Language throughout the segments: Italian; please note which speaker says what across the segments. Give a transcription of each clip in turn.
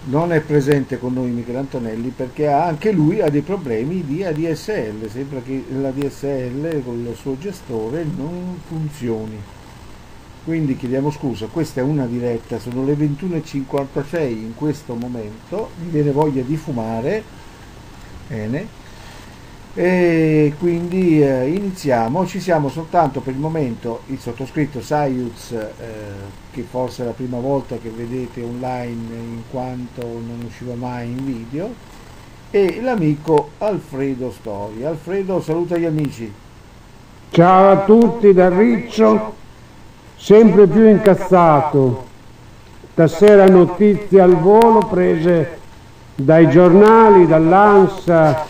Speaker 1: non è presente con noi Michele Antonelli perché anche lui ha dei problemi di ADSL, sembra che la DSL con il suo gestore non funzioni. Quindi chiediamo scusa, questa è una diretta, sono le 21:56 in questo momento, mi viene voglia di fumare, bene, e quindi iniziamo, ci siamo soltanto per il momento il sottoscritto Sayuz, che forse è la prima volta che vedete online in quanto non usciva mai in video, e l'amico Alfredo Stori. Alfredo, saluta gli amici.
Speaker 2: Ciao a tutti da Riccio, sempre più incazzato. Stasera notizie al volo prese dai giornali, dall'ANSA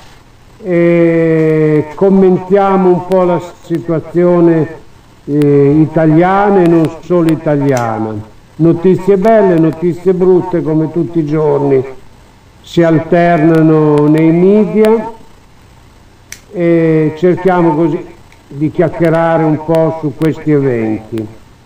Speaker 2: e commentiamo un po' la situazione italiana e non solo italiana. Notizie belle, notizie brutte come tutti i giorni si alternano nei media e cerchiamo così di chiacchierare un po' su questi eventi.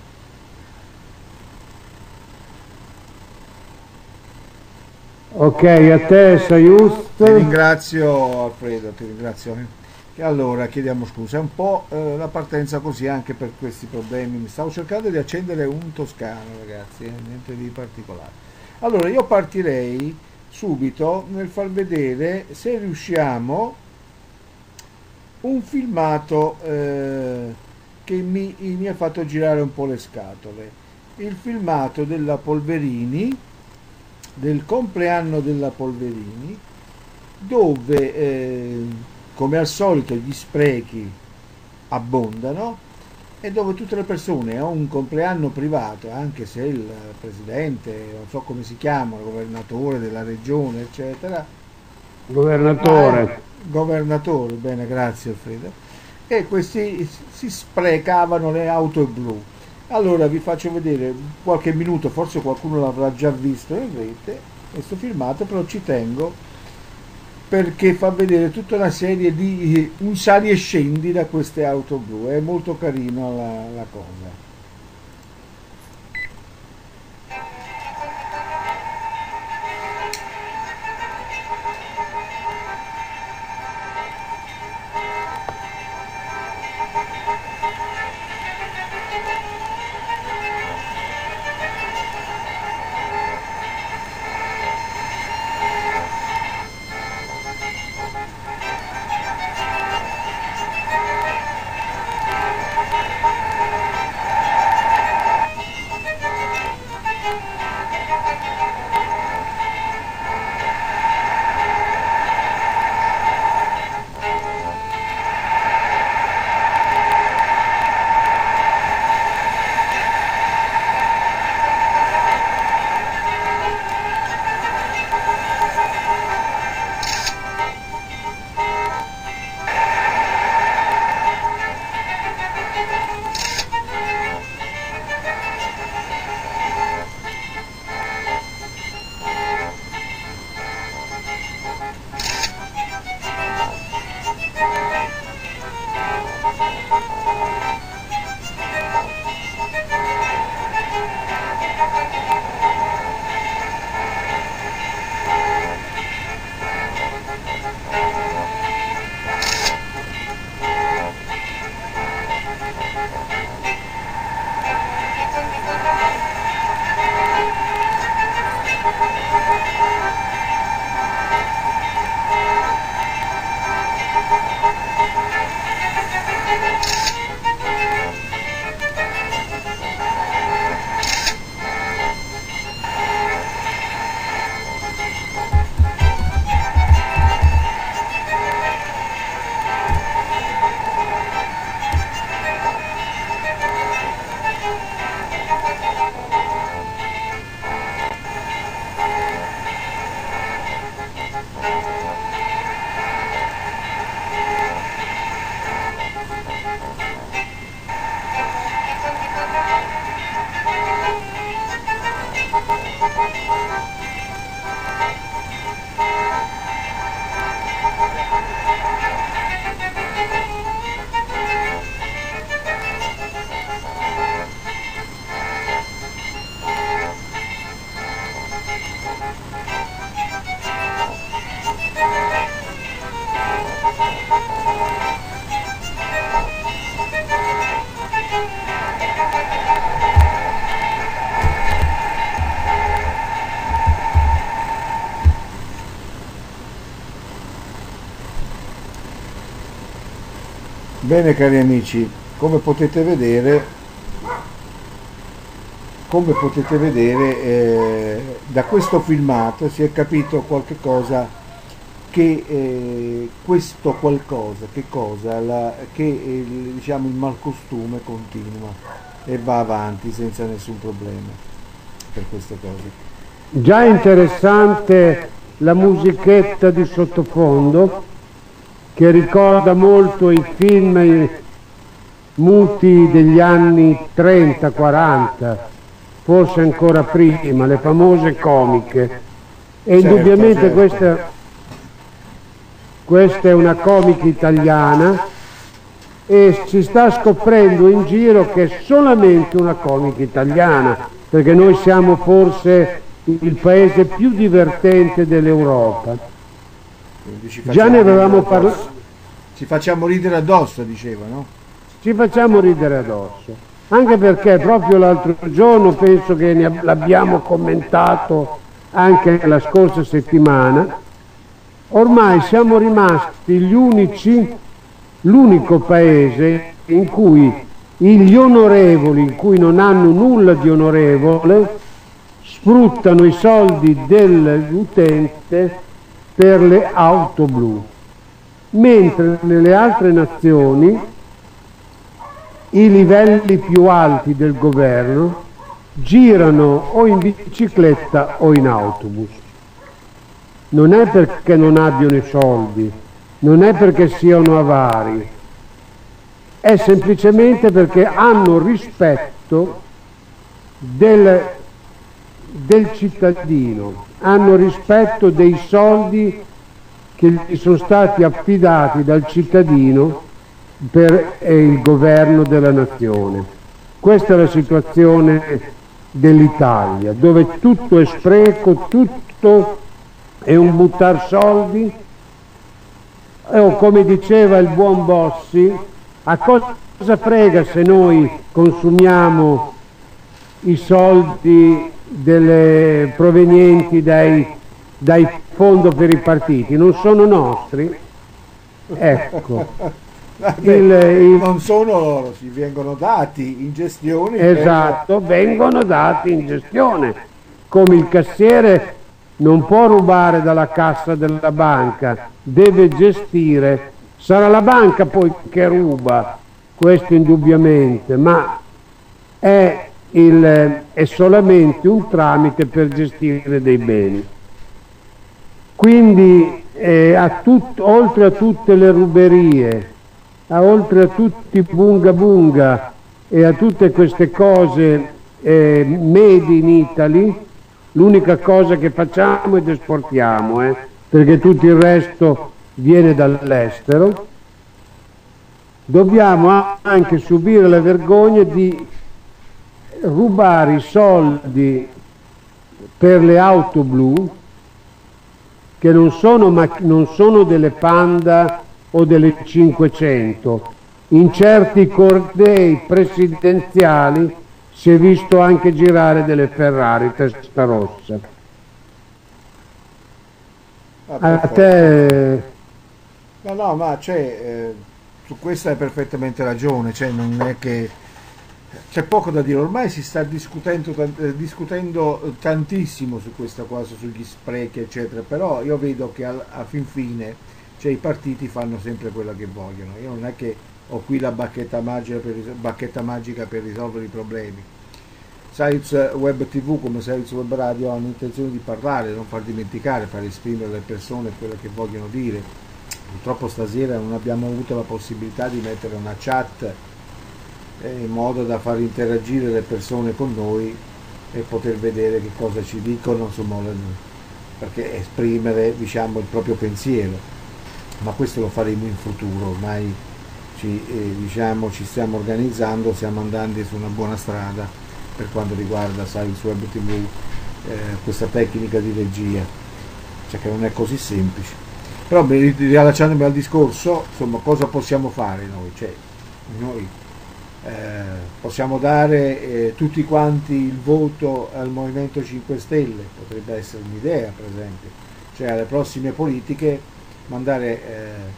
Speaker 2: Ok, a te Sayus.
Speaker 1: Ti ringrazio Alfredo, ti ringrazio. E allora chiediamo scusa, è un po' la partenza così anche per questi problemi. Mi stavo cercando di accendere un toscano, ragazzi, niente di particolare. Allora io partirei subito nel far vedere, se riusciamo, un filmato che mi ha fatto girare un po' le scatole. Il filmato della Polverini, del compleanno della Polverini, dove come al solito gli sprechi abbondano e dove tutte le persone a un compleanno privato, anche se il presidente, non so come si chiama, il governatore della regione, eccetera,
Speaker 2: Governatore.
Speaker 1: governatore, bene, grazie Alfredo, e questi si sprecavano le auto blu. Allora vi faccio vedere qualche minuto, forse qualcuno l'avrà già visto in rete, questo filmato, però ci tengo perché fa vedere tutta una serie di un sali e scendi da queste auto blu, è molto carina la cosa. Bene cari amici, come potete vedere, da questo filmato si è capito qualche cosa che questo qualcosa, che cosa? Diciamo il malcostume continua e va avanti senza nessun problema per queste cose.
Speaker 2: Già interessante la musichetta di sottofondo che ricorda molto i film muti degli anni 30-40, forse ancora prima, le famose comiche. E indubbiamente
Speaker 1: certo.
Speaker 2: questa è una comica italiana e si sta scoprendo in giro che è solamente una comica italiana, perché noi siamo forse il paese più divertente dell'Europa. Già ne avevamo parlato.
Speaker 1: Ci facciamo ridere addosso, diceva, no?
Speaker 2: Ci facciamo ridere addosso, anche perché proprio l'altro giorno, penso che l'abbiamo commentato anche la scorsa settimana, ormai siamo rimasti l'unico paese in cui gli onorevoli, in cui non hanno nulla di onorevole, sfruttano i soldi dell'utente per le auto blu, mentre nelle altre nazioni i livelli più alti del governo girano o in bicicletta o in autobus. Non è perché non abbiano i soldi, non è perché siano avari, è semplicemente perché hanno rispetto del cittadino, hanno rispetto dei soldi che gli sono stati affidati dal cittadino per il governo della nazione. Questa è la situazione dell'Italia, dove tutto è spreco, tutto è un buttar soldi, o come diceva il buon Bossi, a cosa frega se noi consumiamo i soldi provenienti dai fondi per i partiti, non sono nostri? Ecco.
Speaker 1: Non sono loro, si vengono dati in gestione.
Speaker 2: Esatto, vengono dati in gestione, come il cassiere non può rubare dalla cassa della banca, deve gestire, sarà la banca poi che ruba, questo indubbiamente, ma è solamente un tramite per gestire dei beni. Quindi oltre a tutte le ruberie, oltre a tutti i bunga bunga e a tutte queste cose made in Italy, l'unica cosa che facciamo ed esportiamo, perché tutto il resto viene dall'estero, dobbiamo anche subire la vergogna di rubare i soldi per le auto blu, che non sono delle Panda o delle 500. In certi cortei presidenziali si è visto anche girare delle Ferrari testa rossa. A te...
Speaker 1: No, ma su questo hai perfettamente ragione, non è che c'è poco da dire, ormai si sta discutendo tantissimo su questa cosa, sugli sprechi eccetera, però io vedo che a fin fine i partiti fanno sempre quello che vogliono. Io non è che ho qui la bacchetta magica per risolvere i problemi. Science Web TV come Science Web Radio hanno intenzione di parlare, non far dimenticare, far esprimere alle persone quello che vogliono dire. Purtroppo stasera non abbiamo avuto la possibilità di mettere una chat in modo da far interagire le persone con noi e poter vedere che cosa ci dicono, insomma, perché esprimere, diciamo, il proprio pensiero. Ma questo lo faremo in futuro, ormai ci stiamo organizzando, stiamo andando su una buona strada per quanto riguarda Science Web TV, questa tecnica di regia, che non è così semplice. Però riallacciandomi al discorso, insomma, cosa possiamo fare noi? Noi possiamo dare tutti quanti il voto al Movimento 5 Stelle, potrebbe essere un'idea, per esempio, alle prossime politiche mandare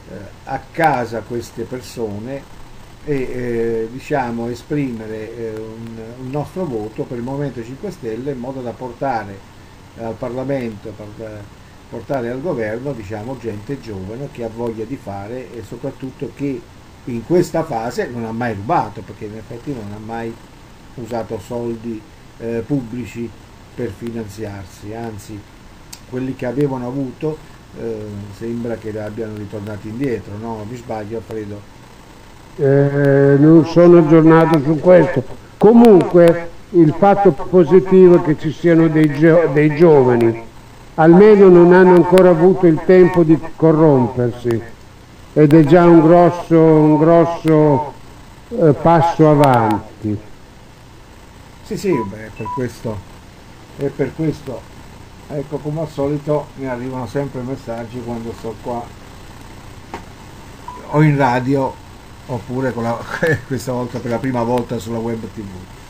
Speaker 1: a casa queste persone e diciamo esprimere un nostro voto per il Movimento 5 Stelle in modo da portare al Parlamento, portare al governo diciamo gente giovane che ha voglia di fare e soprattutto che in questa fase non ha mai rubato, perché in effetti non ha mai usato soldi pubblici per finanziarsi, anzi quelli che avevano avuto sembra che li abbiano ritornati indietro, no? Mi sbaglio, Alfredo?
Speaker 2: Non sono aggiornato su questo. Comunque il fatto positivo è che ci siano dei giovani, almeno non hanno ancora avuto il tempo di corrompersi, ed è già un grosso passo avanti.
Speaker 1: Sì, beh, per questo, ecco, come al solito mi arrivano sempre messaggi quando sto qua o in radio oppure questa volta per la prima volta sulla web TV.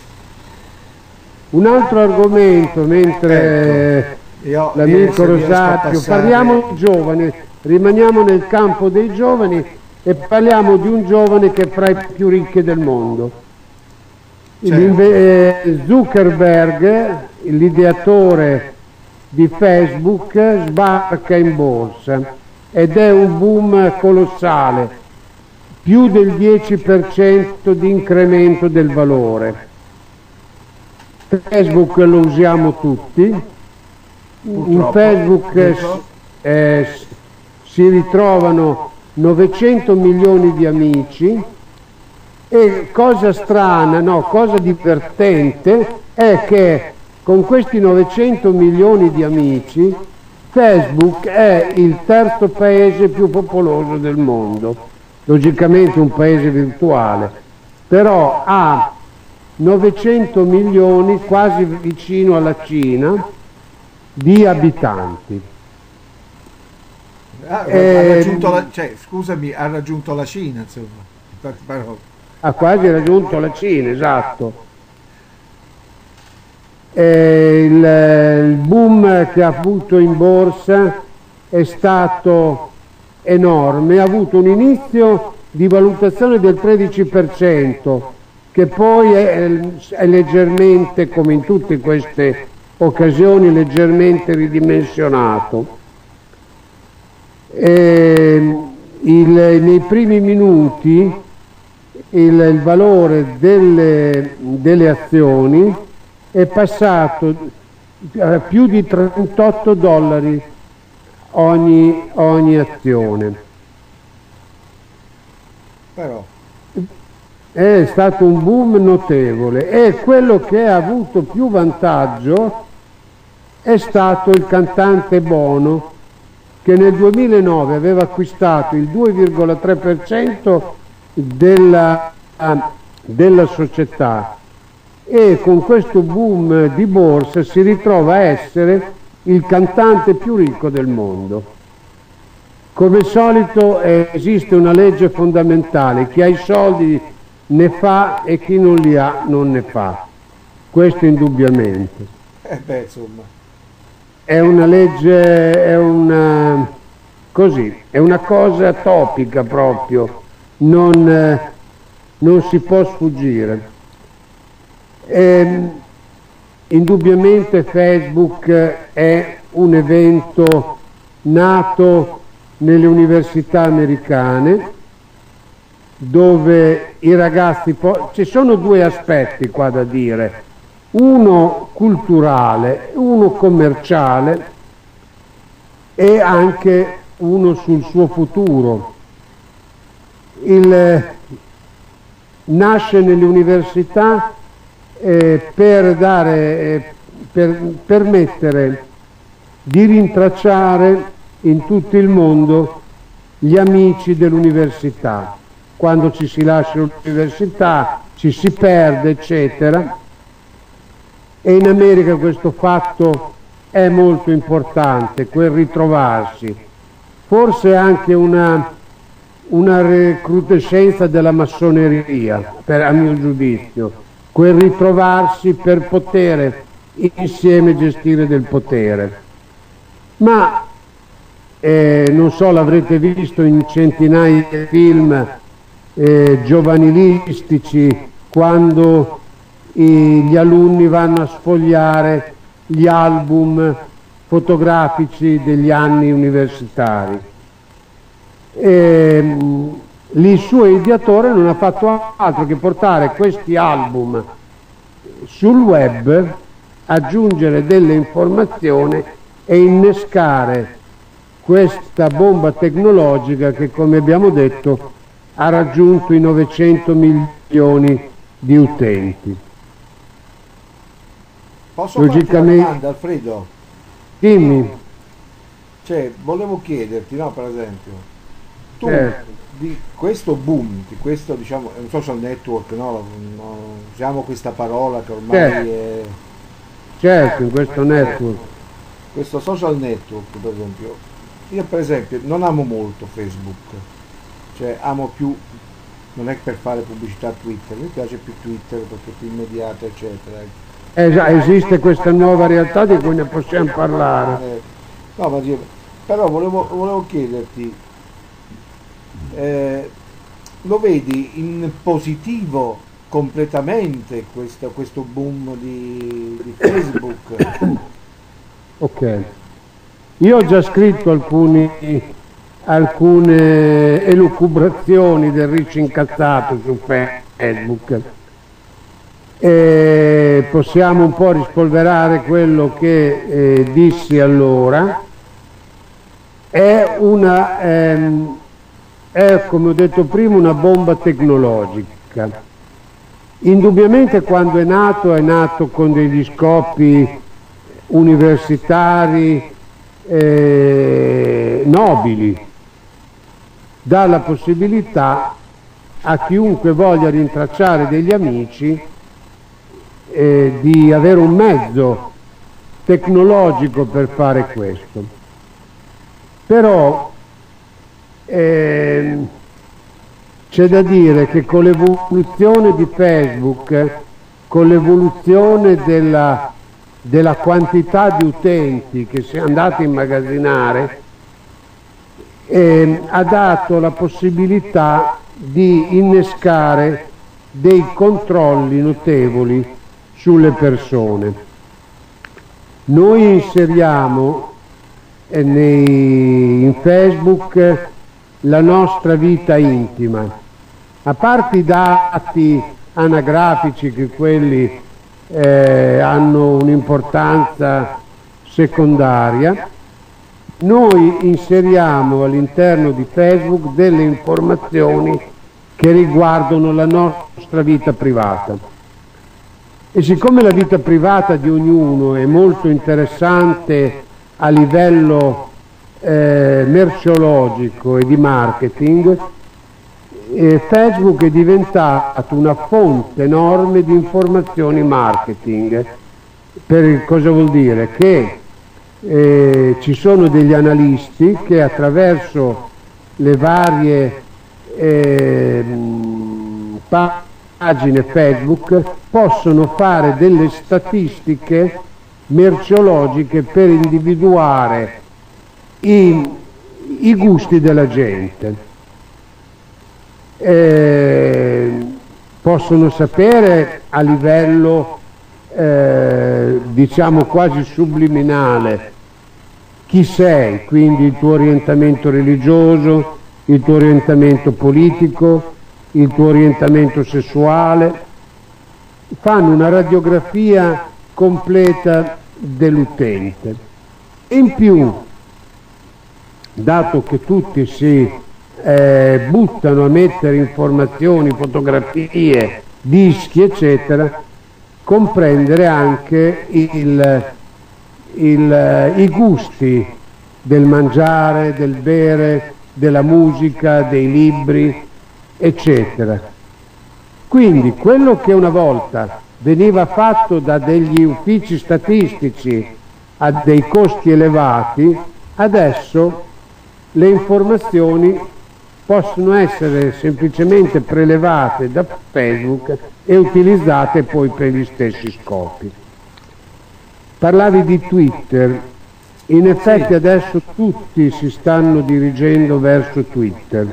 Speaker 2: Un altro argomento, mentre l'amico Rosacchio, parliamo di giovani, rimaniamo nel campo dei giovani e parliamo di un giovane che è fra i più ricchi del mondo. Zuckerberg, l'ideatore di Facebook, sbarca in borsa ed è un boom colossale, più del 10% di incremento del valore. Facebook lo usiamo tutti, in Facebook si ritrovano 900 milioni di amici e cosa strana, no, cosa divertente è che con questi 900 milioni di amici Facebook è il terzo paese più popoloso del mondo. Logicamente un paese virtuale, però ha 900 milioni, quasi vicino alla Cina, di abitanti.
Speaker 1: Ha raggiunto scusami, ha raggiunto la Cina, insomma.
Speaker 2: Ha quasi raggiunto la Cina, esatto. Il boom che ha avuto in borsa è stato enorme, ha avuto un inizio di valutazione del 13%, che poi è leggermente, come in tutte queste occasioni, leggermente ridimensionato. Nei primi minuti il valore delle azioni è passato a più di $38 ogni azione.
Speaker 1: Però
Speaker 2: È stato un boom notevole e quello che ha avuto più vantaggio è stato il cantante Bono, che nel 2009 aveva acquistato il 2,3% della società e con questo boom di borsa si ritrova a essere il cantante più ricco del mondo. Come al solito esiste una legge fondamentale: chi ha i soldi ne fa e chi non li ha non ne fa. Questo indubbiamente.
Speaker 1: Insomma.
Speaker 2: È una legge, è una cosa topica proprio, non si può sfuggire. Indubbiamente Facebook è un evento nato nelle università americane, dove i ragazzi ci sono due aspetti qua da dire, uno culturale, uno commerciale e anche uno sul suo futuro. Nasce nelle università per permettere di rintracciare in tutto il mondo gli amici dell'università. Quando ci si lascia l'università, ci si perde, eccetera. E in America questo fatto è molto importante, quel ritrovarsi. Forse anche una recrudescenza della massoneria, a mio giudizio, quel ritrovarsi per poter insieme gestire del potere. Ma non so, l'avrete visto in centinaia di film giovanilistici, quando gli alunni vanno a sfogliare gli album fotografici degli anni universitari. Lì il suo ideatore non ha fatto altro che portare questi album sul web, aggiungere delle informazioni e innescare questa bomba tecnologica che, come abbiamo detto, ha raggiunto i 900 milioni di utenti.
Speaker 1: Posso farti una domanda, Alfredo?
Speaker 2: Dimmi.
Speaker 1: Cioè, volevo chiederti, no, per esempio, tu di questo boom, di questo, diciamo, è un social network, no? Usiamo questa parola che ormai è...
Speaker 2: Certo, in questo network.
Speaker 1: Questo social network, per esempio, io per esempio non amo molto Facebook, cioè amo più, non è per fare pubblicità a Twitter, mi piace più Twitter perché è più immediato, eccetera.
Speaker 2: Esiste questa nuova realtà di cui ne possiamo parlare.
Speaker 1: No, ma però volevo chiederti, lo vedi in positivo completamente questo boom di Facebook?
Speaker 2: Ok, io ho già scritto alcune elucubrazioni del riccio incazzato su Facebook. Possiamo un po' rispolverare quello che dissi allora. È come ho detto prima, una bomba tecnologica. Indubbiamente quando è nato con degli scopi universitari nobili, dà la possibilità a chiunque voglia rintracciare degli amici di avere un mezzo tecnologico per fare questo. Però c'è da dire che con l'evoluzione di Facebook, con l'evoluzione della quantità di utenti che si è andata a immagazzinare, ha dato la possibilità di innescare dei controlli notevoli sulle persone. Noi inseriamo in Facebook la nostra vita intima, a parte i dati anagrafici, che quelli hanno un'importanza secondaria. Noi inseriamo all'interno di Facebook delle informazioni che riguardano la nostra vita privata. E siccome la vita privata di ognuno è molto interessante a livello merceologico e di marketing, Facebook è diventato una fonte enorme di informazioni marketing. Cosa vuol dire? Che ci sono degli analisti che attraverso le varie pagine Facebook possono fare delle statistiche merceologiche per individuare i gusti della gente. Possono sapere a livello diciamo quasi subliminale chi sei, quindi il tuo orientamento religioso, il tuo orientamento politico, il tuo orientamento sessuale. Fanno una radiografia completa dell'utente. In più, dato che tutti si buttano a mettere informazioni, fotografie, dischi, eccetera, comprendere anche i gusti del mangiare, del bere, della musica, dei libri, eccetera. Quindi quello che una volta veniva fatto da degli uffici statistici a dei costi elevati, adesso le informazioni possono essere semplicemente prelevate da Facebook e utilizzate poi per gli stessi scopi. Parlavi di Twitter. In effetti adesso tutti si stanno dirigendo verso Twitter.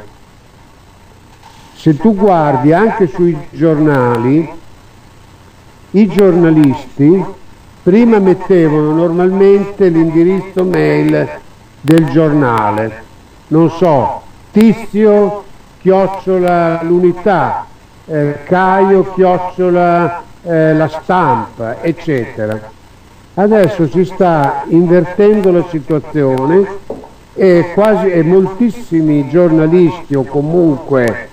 Speaker 2: Se tu guardi anche sui giornali, i giornalisti prima mettevano normalmente l'indirizzo mail del giornale, non so, Tizio chiocciola l'Unità, Caio chiocciola la Stampa, eccetera. Adesso si sta invertendo la situazione e moltissimi giornalisti o comunque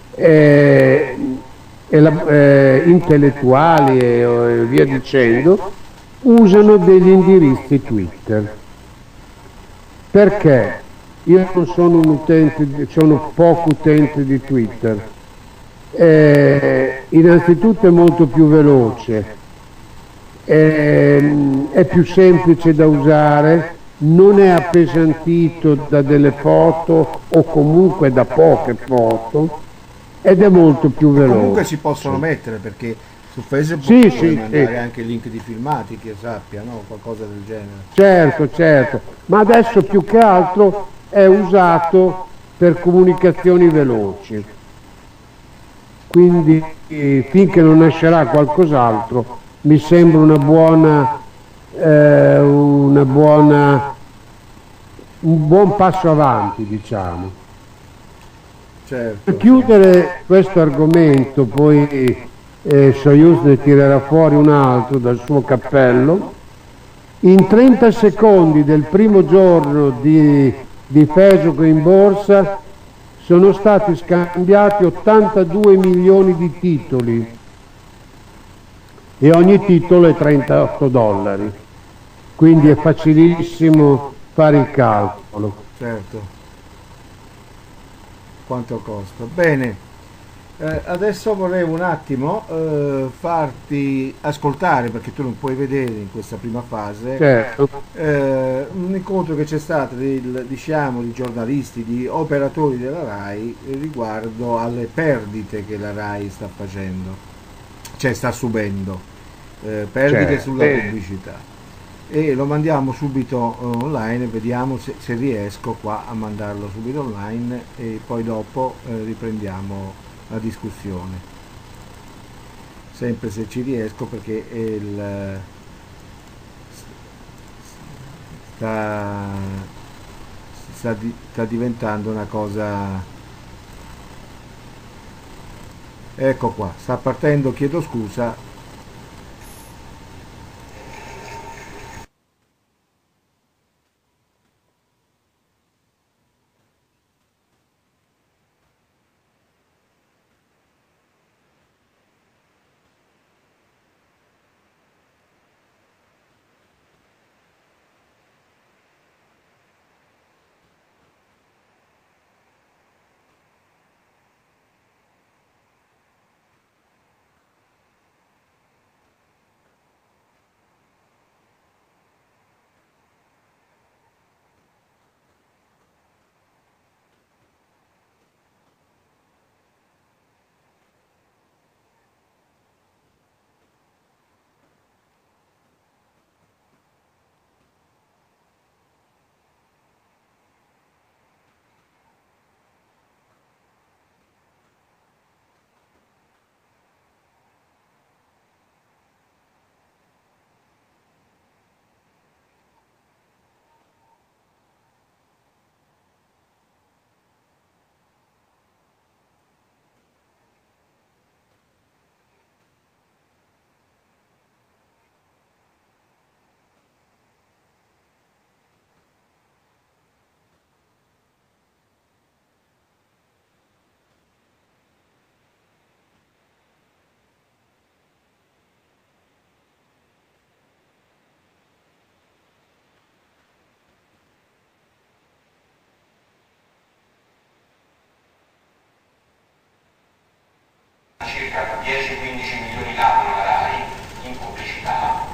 Speaker 2: intellettuali e via dicendo usano degli indirizzi Twitter. Perché? Io non sono un utente, sono poco utente di Twitter. Innanzitutto è molto più veloce. È più semplice da usare, non è appesantito da delle foto o comunque da poche foto ed è molto più veloce.
Speaker 1: Comunque si possono mettere, perché su Facebook puoi mandare anche link di filmati, che sappia, no? Qualcosa del genere.
Speaker 2: Certo, ma adesso più che altro è usato per comunicazioni veloci, quindi finché non nascerà qualcos'altro mi sembra un buon passo avanti, diciamo.
Speaker 1: Certo.
Speaker 2: Per chiudere questo argomento, poi Soyuz ne tirerà fuori un altro dal suo cappello. In 30 secondi del primo giorno di Facebook in borsa sono stati scambiati 82 milioni di titoli. E ogni titolo è $38, quindi è facilissimo fare il calcolo.
Speaker 1: Certo, quanto costa. Bene, adesso volevo un attimo farti ascoltare, perché tu non puoi vedere in questa prima fase,
Speaker 2: certo.
Speaker 1: Un incontro che c'è stato diciamo, di giornalisti, di operatori della RAI riguardo alle perdite che la RAI sta facendo, cioè sta subendo. Perdite sulla pubblicità, e lo mandiamo subito online, vediamo se riesco qua a mandarlo subito online e poi dopo riprendiamo la discussione, sempre se ci riesco, perché sta diventando una cosa. Ecco qua, sta partendo, chiedo scusa.
Speaker 3: Circa 10-15 milioni l'anno la RAI in pubblicità,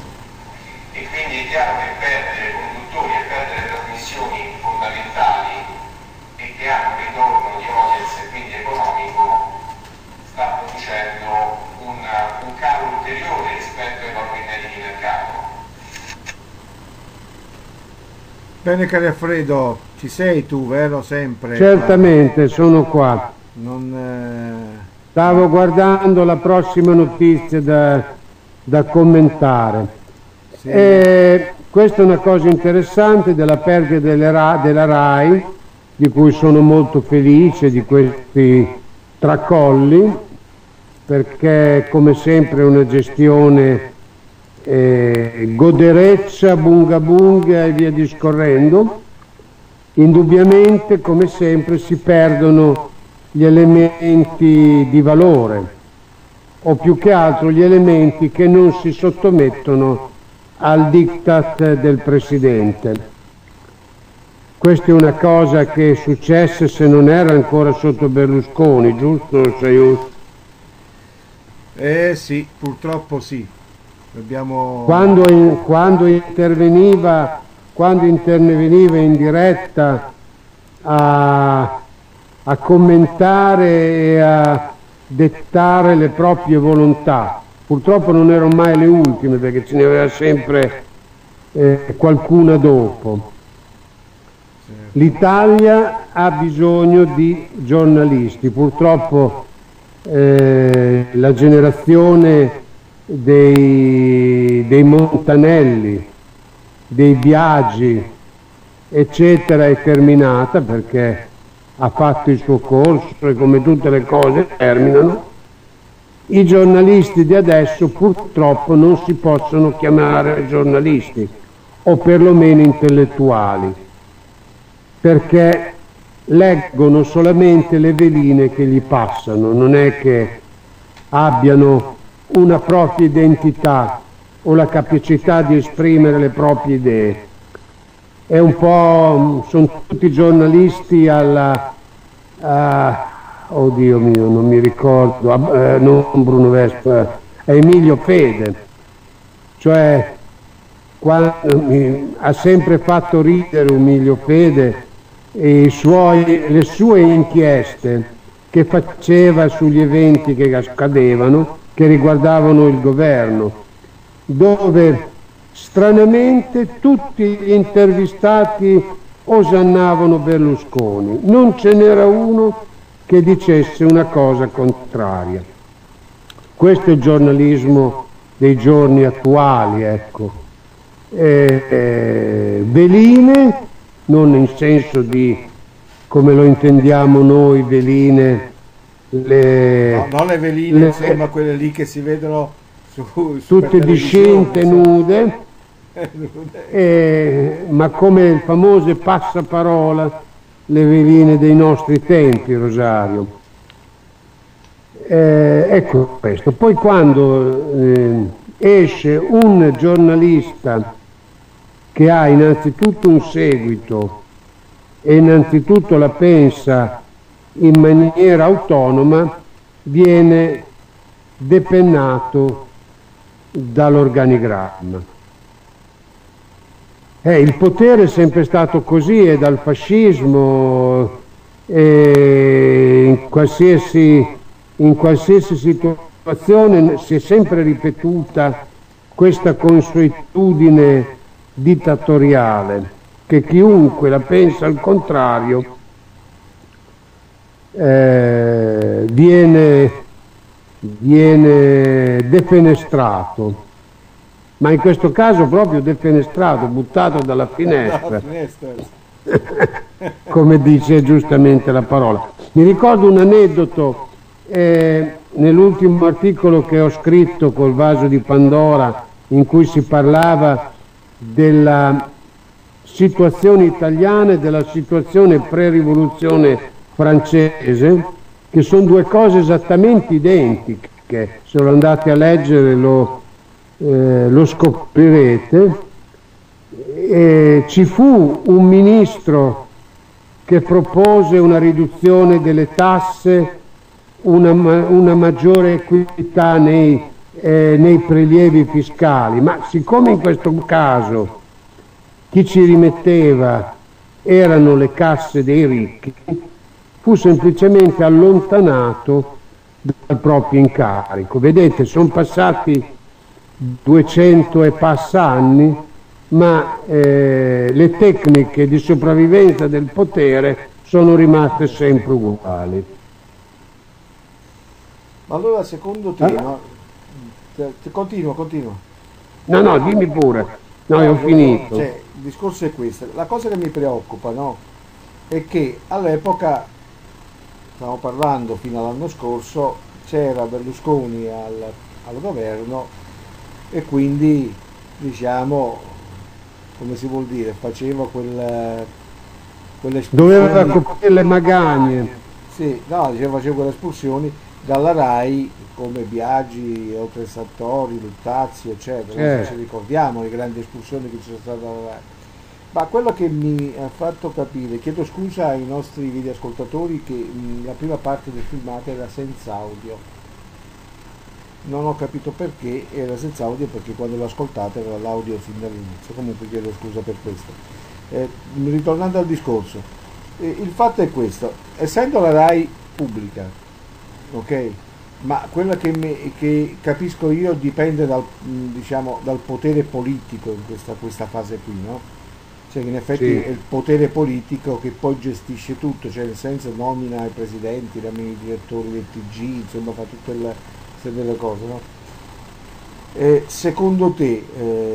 Speaker 3: e quindi è chiaro che perdere conduttori e perdere trasmissioni fondamentali e che hanno un ritorno di audience e quindi economico sta producendo un calo ulteriore rispetto ai valori medi di mercato.
Speaker 1: Bene caro Alfredo, ci sei tu, vero? Sempre?
Speaker 2: Certamente, sono qua. Stavo guardando la prossima notizia da commentare.
Speaker 1: Sì.
Speaker 2: Questa è una cosa interessante della perdita della RAI, di cui sono molto felice, di questi tracolli, perché come sempre è una gestione godereccia, bunga bunga e via discorrendo. Indubbiamente, come sempre, si perdono gli elementi di valore, o più che altro gli elementi che non si sottomettono al diktat del Presidente. Questa è una cosa che è successa, se non era ancora sotto Berlusconi, giusto?
Speaker 1: Sì, purtroppo sì.
Speaker 2: Quando interveniva in diretta a commentare e a dettare le proprie volontà, purtroppo non erano mai le ultime, perché ce ne aveva sempre qualcuna dopo. L'Italia ha bisogno di giornalisti, purtroppo la generazione dei Montanelli, dei Biagi, eccetera, è terminata, perché ha fatto il suo corso e come tutte le cose terminano. I giornalisti di adesso purtroppo non si possono chiamare giornalisti, o perlomeno intellettuali, perché leggono solamente le veline che gli passano, non è che abbiano una propria identità o la capacità di esprimere le proprie idee. È un po', sono tutti giornalisti oddio mio, non mi ricordo, non Bruno Vespa, è Emilio Fede, cioè ha sempre fatto ridere Emilio Fede e le sue inchieste che faceva sugli eventi che accadevano, che riguardavano il governo, dove stranamente tutti gli intervistati osannavano Berlusconi, non ce n'era uno che dicesse una cosa contraria. Questo è il giornalismo dei giorni attuali, ecco. Veline, non in senso di come lo intendiamo noi, veline,
Speaker 1: non le veline, insomma, quelle lì che si vedono
Speaker 2: tutte discinte, nude, ma come il famoso passaparola, le veline dei nostri tempi, Rosario. Ecco questo. Poi quando esce un giornalista che ha innanzitutto un seguito e innanzitutto la pensa in maniera autonoma, viene depennato dall'organigramma. Il potere è sempre stato così, e dal fascismo, in qualsiasi situazione si è sempre ripetuta questa consuetudine dittatoriale, che chiunque la pensa al contrario viene defenestrato, ma in questo caso proprio defenestrato, buttato dalla finestra, come dice giustamente la parola. Mi ricordo un aneddoto nell'ultimo articolo che ho scritto col Vaso di Pandora, in cui si parlava della situazione italiana e della situazione pre-rivoluzione francese, che sono due cose esattamente identiche. Se lo andate a leggere lo scoprirete. Ci fu un ministro che propose una riduzione delle tasse, una maggiore equità nei prelievi fiscali, ma siccome in questo caso chi ci rimetteva erano le casse dei ricchi, fu semplicemente allontanato dal proprio incarico. Vedete, sono passati 200 e passa anni, ma le tecniche di sopravvivenza del potere sono rimaste sempre uguali.
Speaker 1: Ma allora secondo te, no? Continua.
Speaker 2: No, dimmi pure. No, ho finito.
Speaker 1: Cioè, il discorso è questo. La cosa che mi preoccupa, no? È che all'epoca, stiamo parlando fino all'anno scorso, c'era Berlusconi al governo e quindi, diciamo, come si vuol dire, faceva quelle
Speaker 2: Doveva
Speaker 1: espulsioni.
Speaker 2: coprire le magagne.
Speaker 1: Sì, no, faceva quelle espulsioni dalla RAI come Biagi, Oltre Sartori, Luttazzi, eccetera.
Speaker 2: Certo.
Speaker 1: Ci ricordiamo le grandi espulsioni che ci sono state dalla RAI. Ma quello che mi ha fatto capire, chiedo scusa ai nostri videoascoltatori che la prima parte del filmato era senza audio. Non ho capito perché era senza audio, perché quando l'ho ascoltato era l'audio fin dall'inizio. Comunque chiedo scusa per questo. Ritornando al discorso, il fatto è questo, essendo la RAI pubblica, ok? Ma quello che capisco io dipende diciamo, dal potere politico in questa fase qui, no? Cioè che in effetti
Speaker 2: Sì.
Speaker 1: è il potere politico che poi gestisce tutto, cioè nel senso nomina i presidenti, i direttori del TG, insomma fa tutte queste belle cose, no? Secondo te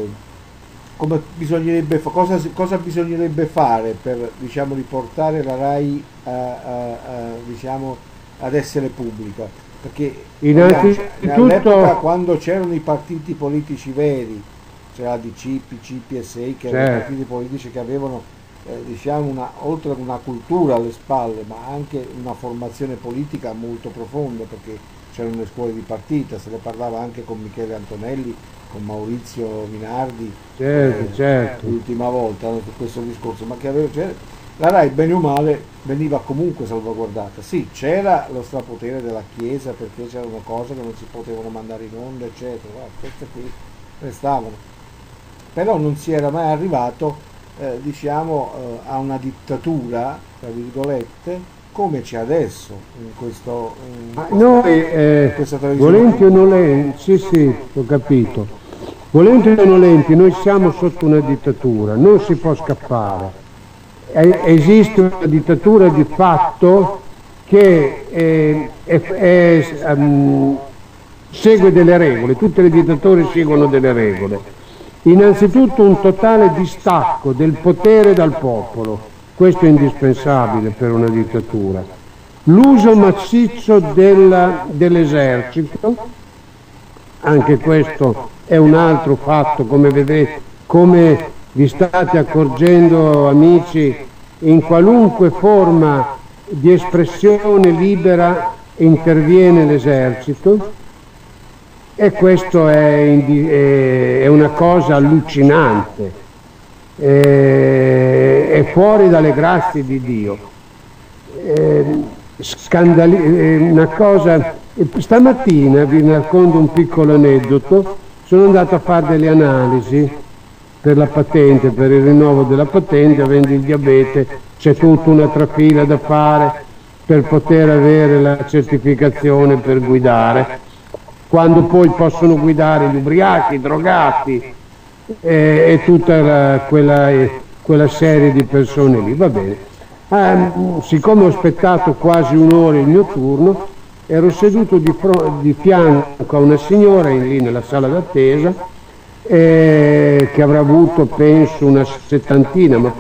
Speaker 1: come bisognerebbe, cosa bisognerebbe fare per, diciamo, riportare la RAI diciamo, ad essere pubblica? Perché
Speaker 2: Innanzitutto,
Speaker 1: all'epoca, quando c'erano i partiti politici veri, c'era DC, PC, PSI, che erano i
Speaker 2: certo,
Speaker 1: partiti politici che avevano diciamo oltre ad una cultura alle spalle, ma anche una formazione politica molto profonda, perché c'erano le scuole di partita, se ne parlava anche con Michele Antonelli, con Maurizio Minardi,
Speaker 2: certo.
Speaker 1: l'ultima volta, no, su questo discorso, ma che la RAI bene o male veniva comunque salvaguardata. Sì, c'era lo strapotere della Chiesa, perché c'erano cose che non si potevano mandare in onda, eccetera, queste qui restavano, però non si era mai arrivato diciamo a una dittatura, tra virgolette, come c'è adesso in questa televisione.
Speaker 2: Volenti o nolenti, sì, ho capito. Volenti o nolenti, noi siamo sotto una dittatura, non si può scappare. Esiste una dittatura di fatto che segue delle regole, tutte le dittature seguono delle regole. Innanzitutto un totale distacco del potere dal popolo, questo è indispensabile per una dittatura. L'uso massiccio dell'esercito, anche questo è un altro fatto, come vedete, come vi state accorgendo amici, in qualunque forma di espressione libera interviene l'esercito, e questo è una cosa allucinante, è fuori dalle grazie di Dio. Una cosa, stamattina vi racconto un piccolo aneddoto. Sono andato a fare delle analisi per la patente, per il rinnovo della patente. Avendo il diabete c'è tutta una trafila da fare per poter avere la certificazione per guidare, quando poi possono guidare gli ubriachi, i drogati e tutta quella serie di persone lì. Va bene. Siccome ho aspettato quasi un'ora il mio turno, ero seduto di fianco a una signora lì nella sala d'attesa che avrà avuto penso una settantina, ma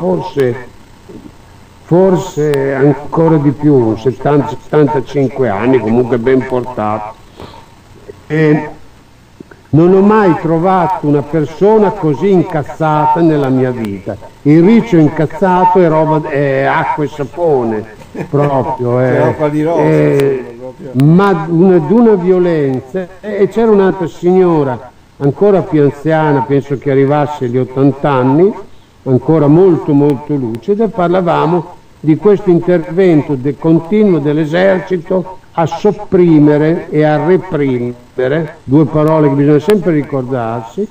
Speaker 2: forse ancora di più, 70-75 anni, comunque ben portato. Non ho mai trovato una persona così incazzata nella mia vita. Il riccio incazzato è acqua e sapone, proprio.
Speaker 1: Acqua di rose,
Speaker 2: ma di una violenza. E c'era un'altra signora, ancora più anziana, penso che arrivasse agli 80 anni, ancora molto molto lucida, e parlavamo di questo intervento continuo dell'esercito a sopprimere e a reprimere, due parole che bisogna sempre ricordarsi,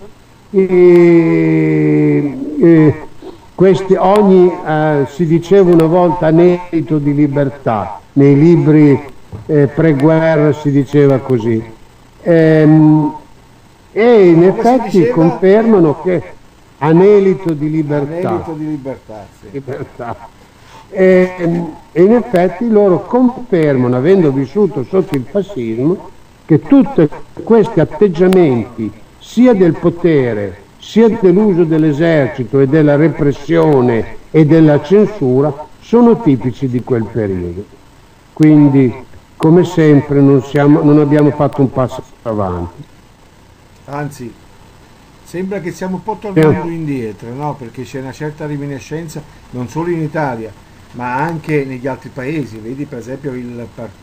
Speaker 2: si diceva una volta anelito di libertà, nei libri pre-guerra si diceva così, e in effetti confermano che anelito di libertà.
Speaker 1: Anelito di libertà, sì.
Speaker 2: Libertà. E in effetti loro confermano, avendo vissuto sotto il fascismo, che tutti questi atteggiamenti, sia del potere, sia dell'uso dell'esercito e della repressione e della censura, sono tipici di quel periodo. Quindi, come sempre, non abbiamo fatto un passo avanti.
Speaker 1: Anzi, sembra che stiamo un po' tornando indietro, no? Perché c'è una certa reminiscenza non solo in Italia, ma anche negli altri paesi. Vedi per esempio il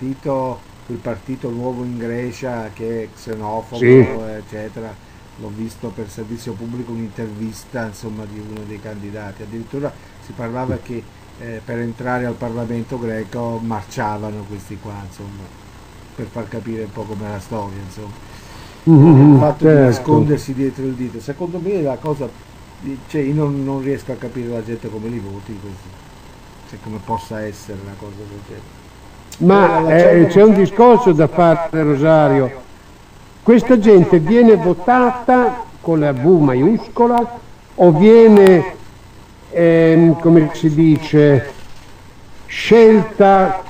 Speaker 1: partito nuovo in Grecia che è xenofobo,
Speaker 2: Sì.
Speaker 1: eccetera. L'ho visto per servizio pubblico un'intervista, insomma, di uno dei candidati. Addirittura si parlava che per entrare al Parlamento greco marciavano questi qua, insomma, per far capire un po' com'è la storia, insomma. Il fatto di
Speaker 2: Certo.
Speaker 1: nascondersi dietro il dito, secondo me la cosa, cioè io non riesco a capire la gente come li voti così, cioè come possa essere una cosa del genere.
Speaker 2: Ma c'è un discorso da fare, Rosario. Questa gente viene votata con la V maiuscola o viene, come si dice, scelta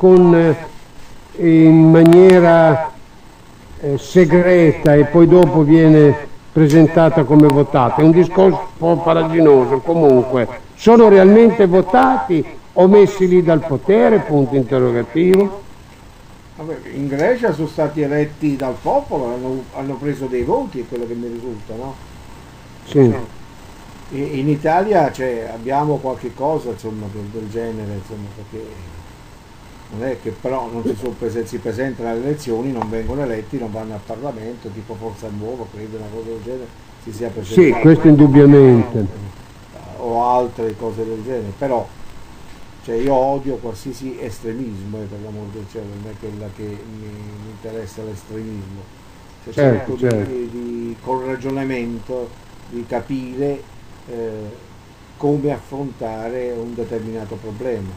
Speaker 2: in maniera segreta e poi dopo viene presentata come votata? È un discorso un po' farraginoso. Comunque, sono realmente votati o messi lì dal potere? Punto interrogativo.
Speaker 1: Vabbè, in Grecia sono stati eletti dal popolo, hanno preso dei voti, è quello che mi risulta, no?
Speaker 2: Sì.
Speaker 1: E in Italia abbiamo qualche cosa, insomma, del genere, insomma, perché non è che però non si presentano alle elezioni, non vengono eletti, non vanno al Parlamento, tipo Forza Nuova, credo una cosa del genere, si sia presentato.
Speaker 2: Sì, questo indubbiamente.
Speaker 1: O altre cose del genere, però io odio qualsiasi estremismo, per l'amor del cielo, non è quella che mi interessa l'estremismo.
Speaker 2: Certo, certo.
Speaker 1: Col ragionamento di capire come affrontare un determinato problema.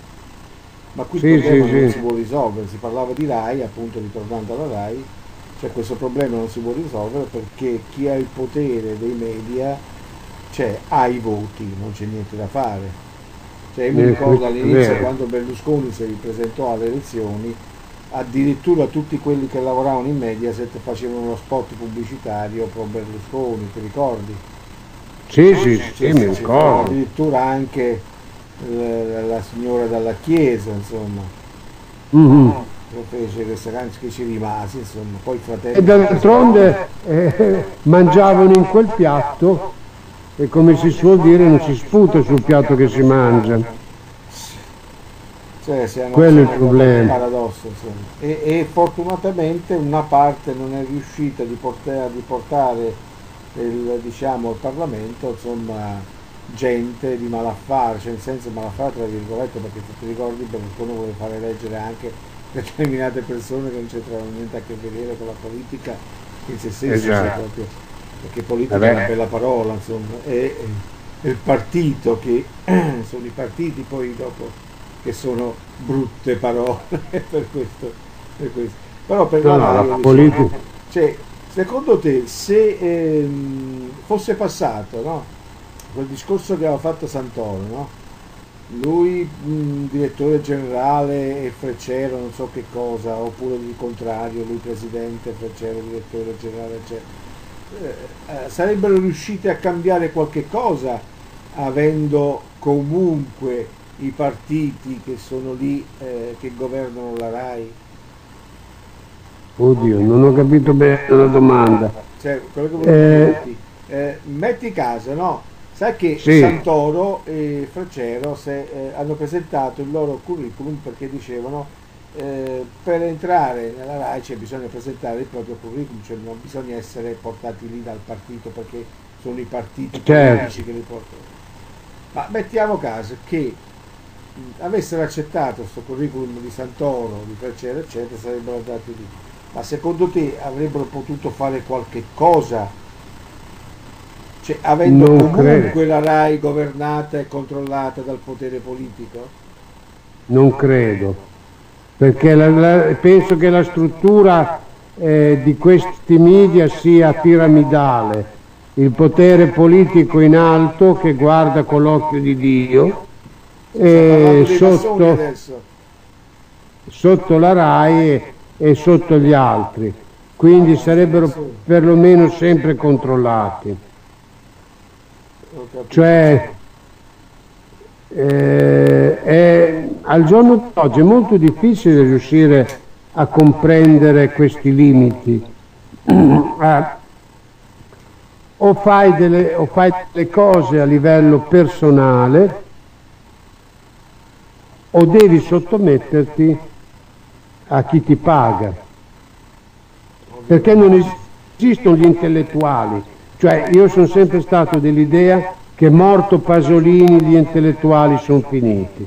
Speaker 1: Ma qui il problema non si può risolvere, si parlava di RAI, appunto ritornando alla RAI, questo problema non si può risolvere perché chi ha il potere dei media ha i voti, non c'è niente da fare. Mi ricordo all'inizio quando Berlusconi si ripresentò alle elezioni, addirittura tutti quelli che lavoravano in Mediaset facevano uno spot pubblicitario pro Berlusconi, ti ricordi?
Speaker 2: Sì, mi ricordo.
Speaker 1: Addirittura anche la signora dalla Chiesa, insomma, lo fece questa canzone che ci rimase, insomma, poi i fratelli.
Speaker 2: E d'altronde mangiavano in quel piatto. E come si suol dire, non si sputa sul piatto che si mangia. Quello è il problema.
Speaker 1: Paradosso, e fortunatamente una parte non è riuscita di portare al Parlamento, insomma, gente di malaffare, nel senso malaffare tra virgolette, perché se ti ricordi Berlusconi vuole fare eleggere anche determinate persone che non c'entrano niente a che vedere con la politica in se stessa, proprio. Perché politica è una bella parola, insomma, e il partito che sono i partiti poi dopo che sono brutte parole per questo. Però per la politica, secondo te se fosse passato, no? Quel discorso che aveva fatto Santoro, no? Lui direttore generale e Freccero non so che cosa, oppure il contrario, lui presidente, Freccero direttore generale, eccetera. Sarebbero riusciti a cambiare qualche cosa avendo comunque i partiti che sono lì che governano la RAI?
Speaker 2: Oddio, non ho capito bene la domanda.
Speaker 1: Quello che metti caso, no? Sai che Santoro e Freccero hanno presentato il loro curriculum perché dicevano per entrare nella RAI bisogna presentare il proprio curriculum, non bisogna essere portati lì dal partito perché sono i partiti politici che li portano. Ma mettiamo caso che avessero accettato questo curriculum di Santoro, di Freccero, eccetera, sarebbero andati lì. Ma secondo te avrebbero potuto fare qualche cosa? Avendo comunque la RAI governata e controllata dal potere politico?
Speaker 2: Non credo. Perché penso che la struttura di questi media sia piramidale il potere politico in alto che guarda con l'occhio di Dio e sotto la RAI e sotto gli altri, quindi sarebbero perlomeno sempre controllati. Cioè al giorno d'oggi è molto difficile riuscire a comprendere questi limiti. O fai delle cose a livello personale o devi sottometterti a chi ti paga, perché non esistono gli intellettuali. Cioè io sono sempre stato dell'idea che morto Pasolini gli intellettuali sono finiti,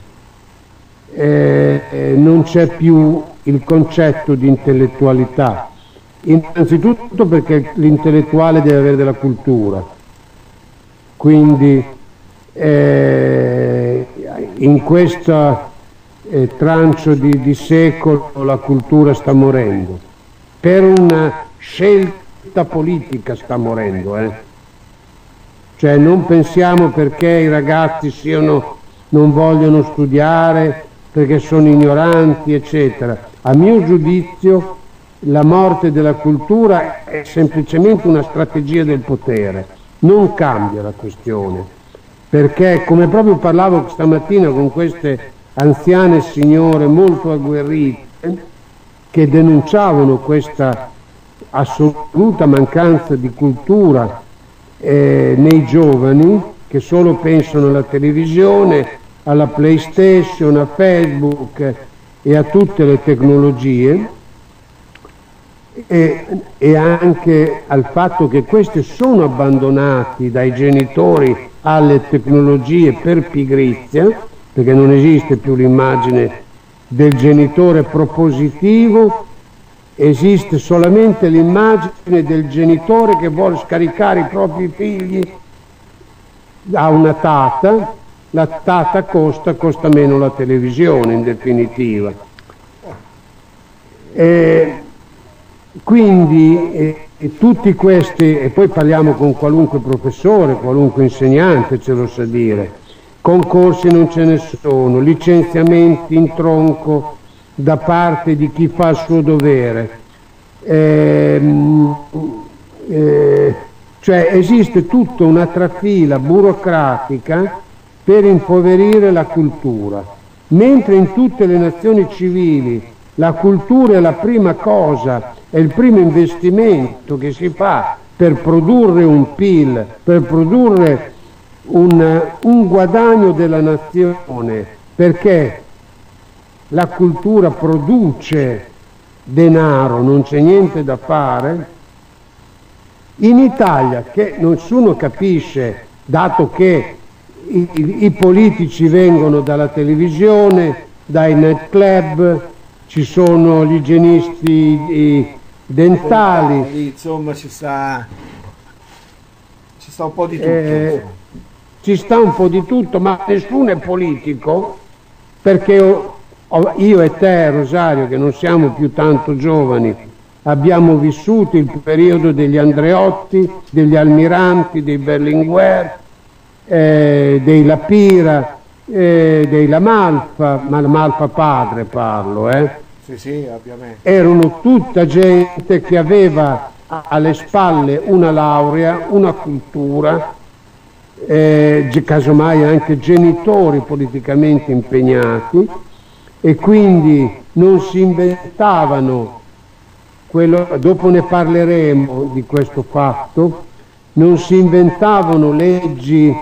Speaker 2: non c'è più il concetto di intellettualità, innanzitutto perché l'intellettuale deve avere della cultura, quindi in questo trancio di secolo la cultura sta morendo, per una scelta politica sta morendo, Cioè non pensiamo perché i ragazzi non vogliono studiare, perché sono ignoranti, eccetera. A mio giudizio la morte della cultura è semplicemente una strategia del potere, non cambia la questione, perché come proprio parlavo stamattina con queste anziane signore molto agguerrite che denunciavano questa assoluta mancanza di cultura nei giovani, che solo pensano alla televisione, alla PlayStation, a Facebook e a tutte le tecnologie, e anche al fatto che questi sono abbandonati dai genitori alle tecnologie per pigrizia, perché non esiste più l'immagine del genitore propositivo, esiste solamente l'immagine del genitore che vuole scaricare i propri figli da una tata. La tata costa meno la televisione, in definitiva. Quindi tutti questi, e poi parliamo con qualunque professore, qualunque insegnante ce lo sa dire, concorsi non ce ne sono, licenziamenti in tronco da parte di chi fa il suo dovere, cioè esiste tutta una trafila burocratica per impoverire la cultura, mentre in tutte le nazioni civili la cultura è la prima cosa, è il primo investimento che si fa per produrre un PIL, per produrre un guadagno della nazione, perché la cultura produce denaro, non c'è niente da fare. In Italia, che nessuno capisce, dato che i politici vengono dalla televisione, dai nightclub, ci sono gli igienisti dentali,
Speaker 1: insomma ci sta un po' di tutto.
Speaker 2: Ci sta un po' di tutto, ma nessuno è politico, perché io e te, Rosario, che non siamo più tanto giovani, abbiamo vissuto il periodo degli Andreotti, degli Almiranti, dei Berlinguer, dei La Pira, dei La Malfa, ma La Malfa padre parlo,
Speaker 1: Sì, ovviamente.
Speaker 2: Erano tutta gente che aveva alle spalle una laurea, una cultura, casomai anche genitori politicamente impegnati, e quindi non si inventavano dopo ne parleremo di questo fatto, non si inventavano leggi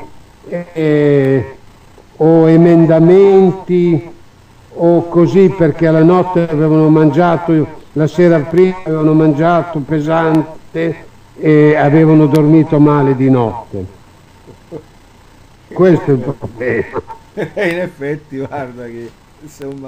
Speaker 2: o emendamenti o così perché alla notte avevano mangiato, la sera prima avevano mangiato pesante e avevano dormito male di notte. Questo è il problema.
Speaker 1: In effetti, guarda che insomma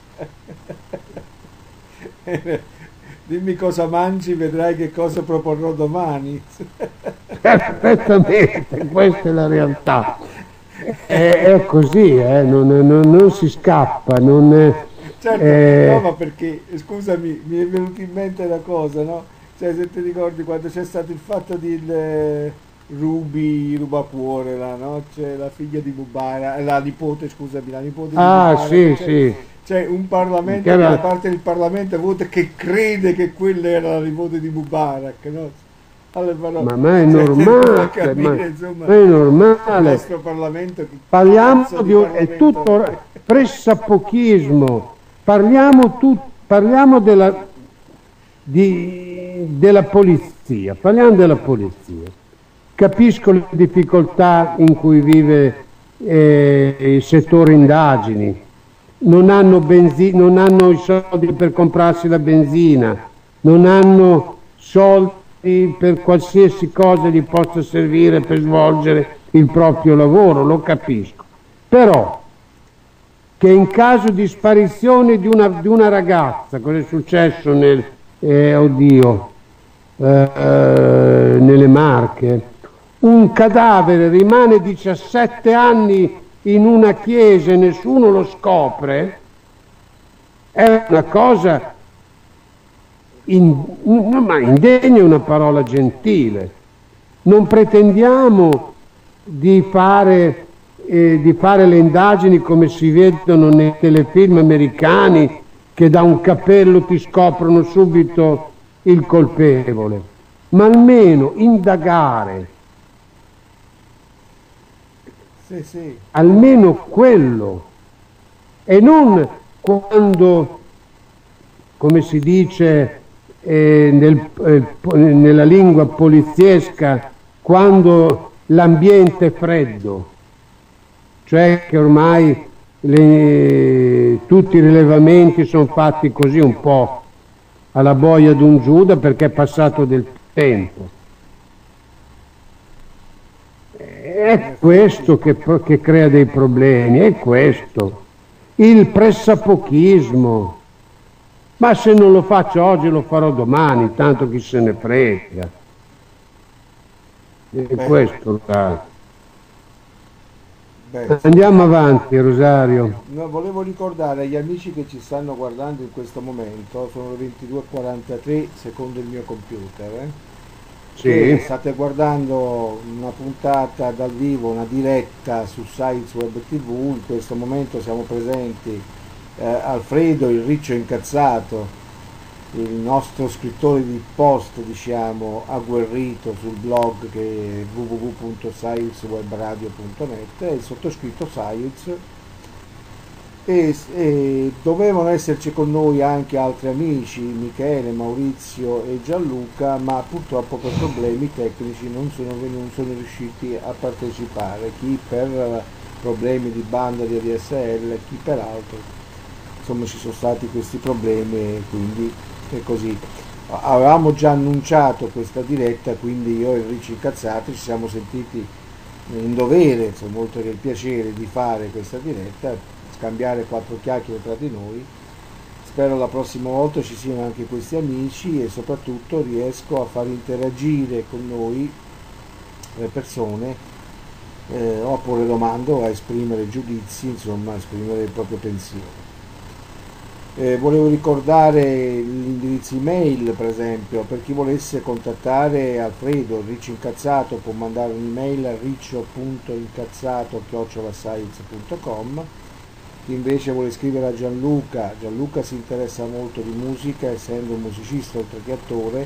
Speaker 1: dimmi cosa mangi, vedrai che cosa proporrò domani.
Speaker 2: Perfettamente, questa è la realtà. È così, non si scappa.
Speaker 1: Certo, no, ma perché, scusami, mi è venuta in mente una cosa, no? Cioè, se ti ricordi quando c'è stato il fatto Rubi Rubacuore, no? C'è la figlia di Mubarak, la nipote, scusami, la nipote di
Speaker 2: Ah,
Speaker 1: Mubarak,
Speaker 2: sì, sì.
Speaker 1: c'è un Parlamento,
Speaker 2: Che
Speaker 1: che da
Speaker 2: era-
Speaker 1: parte del Parlamento vota che crede che quella era la nipote di Mubarak, no? Allora, però,
Speaker 2: ma è
Speaker 1: cioè, devo
Speaker 2: normale,
Speaker 1: capire, insomma,
Speaker 2: ma è
Speaker 1: il
Speaker 2: normale.
Speaker 1: nostro Parlamento, che
Speaker 2: Parliamo
Speaker 1: cazzo di
Speaker 2: è
Speaker 1: Parlamento
Speaker 2: tutto
Speaker 1: è?
Speaker 2: pressapochismo. Parliamo della polizia. Parliamo della polizia. Capisco le difficoltà in cui vive il settore indagini. Non hanno i soldi per comprarsi la benzina, non hanno soldi per qualsiasi cosa gli possa servire per svolgere il proprio lavoro, lo capisco. Però che in caso di sparizione di una ragazza, cosa è successo nelle Marche, un cadavere rimane 17 anni in una chiesa e nessuno lo scopre, è una cosa ma indegna è una parola gentile. Non pretendiamo di fare le indagini come si vedono nei telefilm americani, che da un capello ti scoprono subito il colpevole, ma almeno indagare,
Speaker 1: Sì, sì,
Speaker 2: almeno quello, e non quando, come si dice nella lingua poliziesca, quando l'ambiente è freddo, cioè che ormai tutti i rilevamenti sono fatti così un po' alla boia d'un Giuda perché è passato del tempo. È questo che crea dei problemi, è questo. Il pressapochismo. Ma se non lo faccio oggi lo farò domani, tanto chi se ne frega. È
Speaker 1: beh,
Speaker 2: questo.
Speaker 1: beh,
Speaker 2: Andiamo avanti, Rosario.
Speaker 1: no, volevo ricordare agli amici che ci stanno guardando in questo momento, sono le 22:43 secondo il mio computer, che
Speaker 2: Sì,
Speaker 1: state guardando una puntata dal vivo, una diretta su Science Web TV. In questo momento siamo presenti Alfredo, il riccio incazzato, il nostro scrittore di post, diciamo, agguerrito sul blog che è www.sciencewebradio.net, e il sottoscritto Science, e dovevano esserci con noi anche altri amici, Michele, Maurizio e Gianluca, ma purtroppo per problemi tecnici non sono riusciti a partecipare, chi per problemi di banda di ADSL, chi per altro. Insomma, ci sono stati questi problemi e quindi è così. Avevamo già annunciato questa diretta, quindi io e il Ricci Incazzati ci siamo sentiti in dovere, insomma, oltre che il piacere di fare questa diretta, scambiare quattro chiacchiere tra di noi. Spero la prossima volta ci siano anche questi amici e soprattutto riesco a far interagire con noi le persone, o a porre domande o a esprimere giudizi, insomma, a esprimere il proprio pensiero. Volevo ricordare gli indirizzi email, per esempio, per chi volesse contattare Alfredo, il Riccio Incazzato, può mandare un'email a riccio.incazzato@science.com. Chi invece vuole scrivere a Gianluca, Gianluca si interessa molto di musica, essendo un musicista oltre che attore,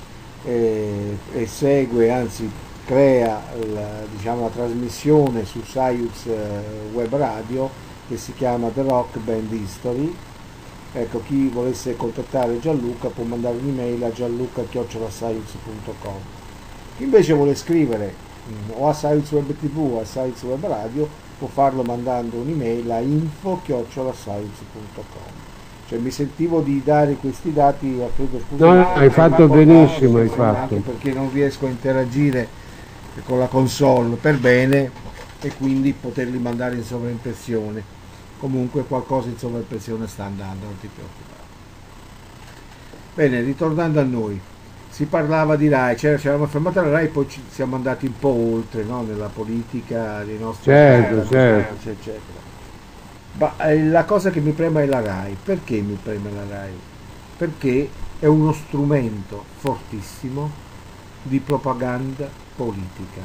Speaker 1: e segue, anzi crea diciamo, la trasmissione su Science Web Radio che si chiama The Rock Band History. Ecco, chi volesse contattare Gianluca può mandare un'email a gianluca@science.com. Chi invece vuole scrivere o a Science Web TV o a Science Web Radio può farlo mandando un'email a info@science.com. Cioè, mi sentivo di dare questi dati, Alfredo, scusa,
Speaker 2: no, hai fatto benissimo, hai
Speaker 1: anche
Speaker 2: fatto.
Speaker 1: perché non riesco a interagire con la console per bene e quindi poterli mandare in sovraimpressione. Comunque qualcosa in sovraimpressione sta andando, non ti preoccupare. Bene, ritornando a noi, si parlava di Rai, ci eravamo fermati alla Rai, poi siamo andati un po' oltre, no? Nella politica dei nostri
Speaker 2: Certo,
Speaker 1: eccetera, eccetera. Ma la cosa che mi prema è la Rai. Perché mi preme la Rai? Perché è uno strumento fortissimo di propaganda politica,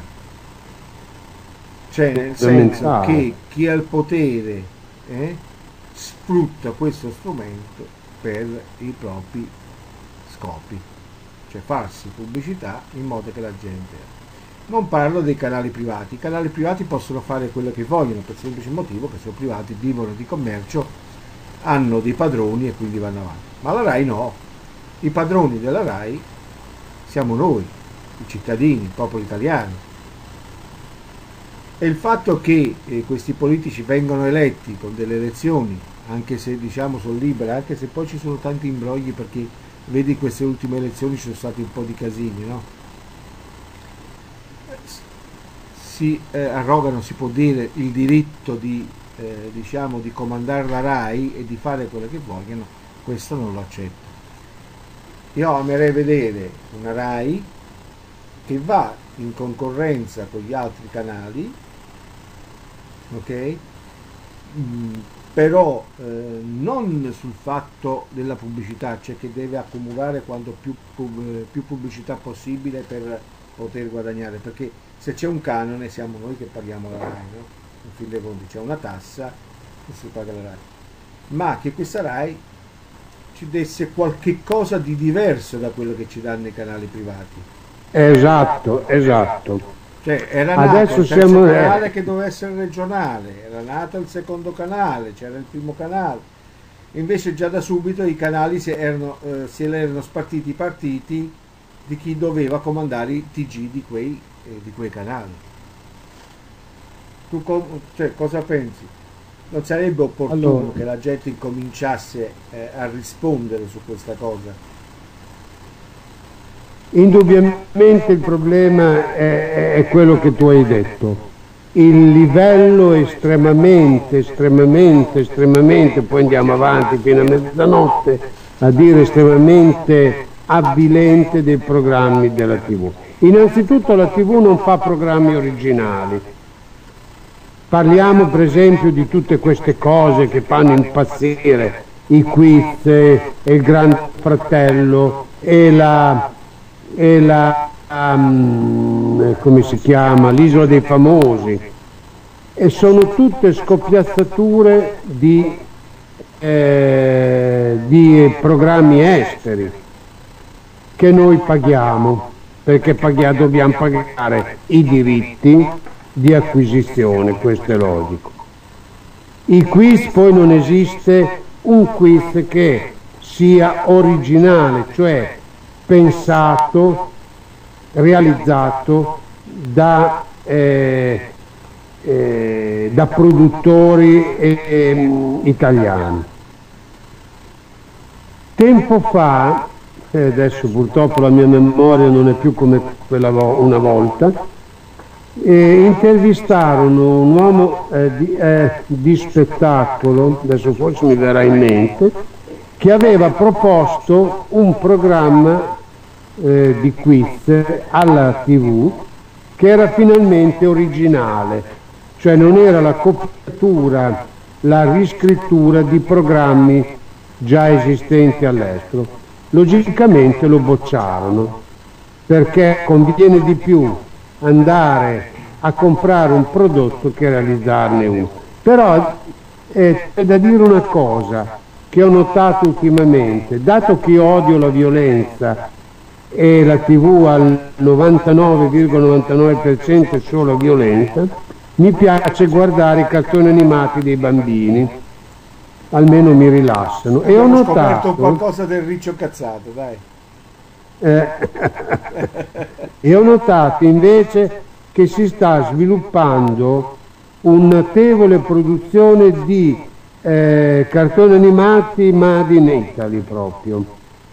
Speaker 1: cioè nel senso che chi ha il potere sfrutta questo strumento per i propri scopi, cioè farsi pubblicità in modo che la gente... Non parlo dei canali privati, i canali privati possono fare quello che vogliono per il semplice motivo che sono privati, vivono di commercio, hanno dei padroni e quindi vanno avanti. Ma la RAI no, i padroni della RAI siamo noi, i cittadini, il popolo italiano. E il fatto che questi politici vengono eletti con delle elezioni, anche se diciamo sono libere, anche se poi ci sono tanti imbrogli, perché vedi queste ultime elezioni ci sono stati un po' di casini, no? Si arrogano, si può dire, il diritto di diciamo di comandare la RAI e di fare quello che vogliono, questo non lo accetto. Io amerei vedere una RAI che va in concorrenza con gli altri canali, ok? Però non sul fatto della pubblicità, cioè che deve accumulare quanto più pubblicità possibile per poter guadagnare, perché se c'è un canone siamo noi che paghiamo la RAI, no? In fin dei conti c'è una tassa e si paga la RAI, ma che questa RAI ci desse qualche cosa di diverso da quello che ci danno i canali privati.
Speaker 2: Esatto.
Speaker 1: Cioè era nato
Speaker 2: Adesso
Speaker 1: il terzo canale che doveva essere regionale, era nato il secondo canale, c'era il primo canale, invece già da subito i canali se erano spartiti i partiti di chi doveva comandare i TG di quei canali. Tu cioè, cosa pensi? Non sarebbe opportuno che la gente incominciasse a rispondere su questa cosa?
Speaker 2: Indubbiamente il problema è quello che tu hai detto. Il livello estremamente, poi andiamo avanti fino a mezzanotte a dire estremamente avvilente dei programmi della TV. Innanzitutto la TV non fa programmi originali. Parliamo per esempio di tutte queste cose che fanno impazzire, i quiz, il Gran Fratello e come si chiama, l'Isola dei Famosi, e sono tutte scoppiazzature di programmi esteri che noi paghiamo, perché dobbiamo pagare i diritti di acquisizione, questo è logico. I quiz, poi non esiste un quiz che sia originale, cioè pensato, realizzato da produttori italiani. Tempo fa, adesso purtroppo la mia memoria non è più come quella una volta, intervistarono un uomo di spettacolo, adesso forse mi verrà in mente, che aveva proposto un programma di quiz alla TV che era finalmente originale, cioè non era la copiatura, la riscrittura di programmi già esistenti all'estero. Logicamente lo bocciarono, perché conviene di più andare a comprare un prodotto che realizzarne uno. Però è da dire una cosa che ho notato ultimamente: dato che odio la violenza e la TV al 99,99% è solo violenza, mi piace guardare i cartoni animati dei bambini, almeno mi rilassano. E ho notato
Speaker 1: qualcosa del Riccio Cazzato, dai.
Speaker 2: E ho notato invece che si sta sviluppando una notevole produzione di cartoni animati made in Italy proprio,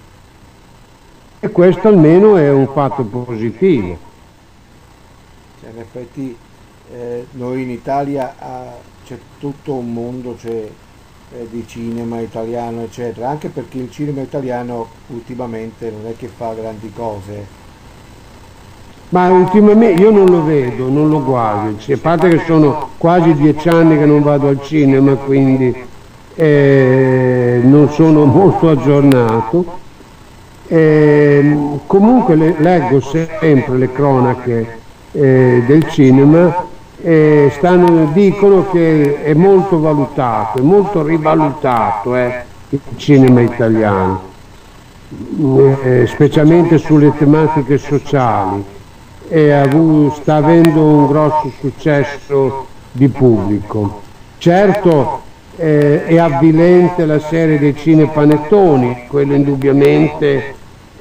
Speaker 2: e questo almeno è un fatto positivo.
Speaker 1: Cioè, in effetti noi in Italia c'è tutto un mondo di cinema italiano eccetera, anche perché il cinema italiano ultimamente non è che fa grandi cose,
Speaker 2: ma ultimamente io non lo vedo, non lo guardo, a parte che sono quasi 10 anni che non vado al cinema, quindi non sono molto aggiornato. Comunque leggo sempre le cronache del cinema, dicono che è molto valutato, è molto rivalutato il cinema italiano, specialmente sulle tematiche sociali, e sta avendo un grosso successo di pubblico. Certo, è avvilente la serie dei cinepanettoni, quello indubbiamente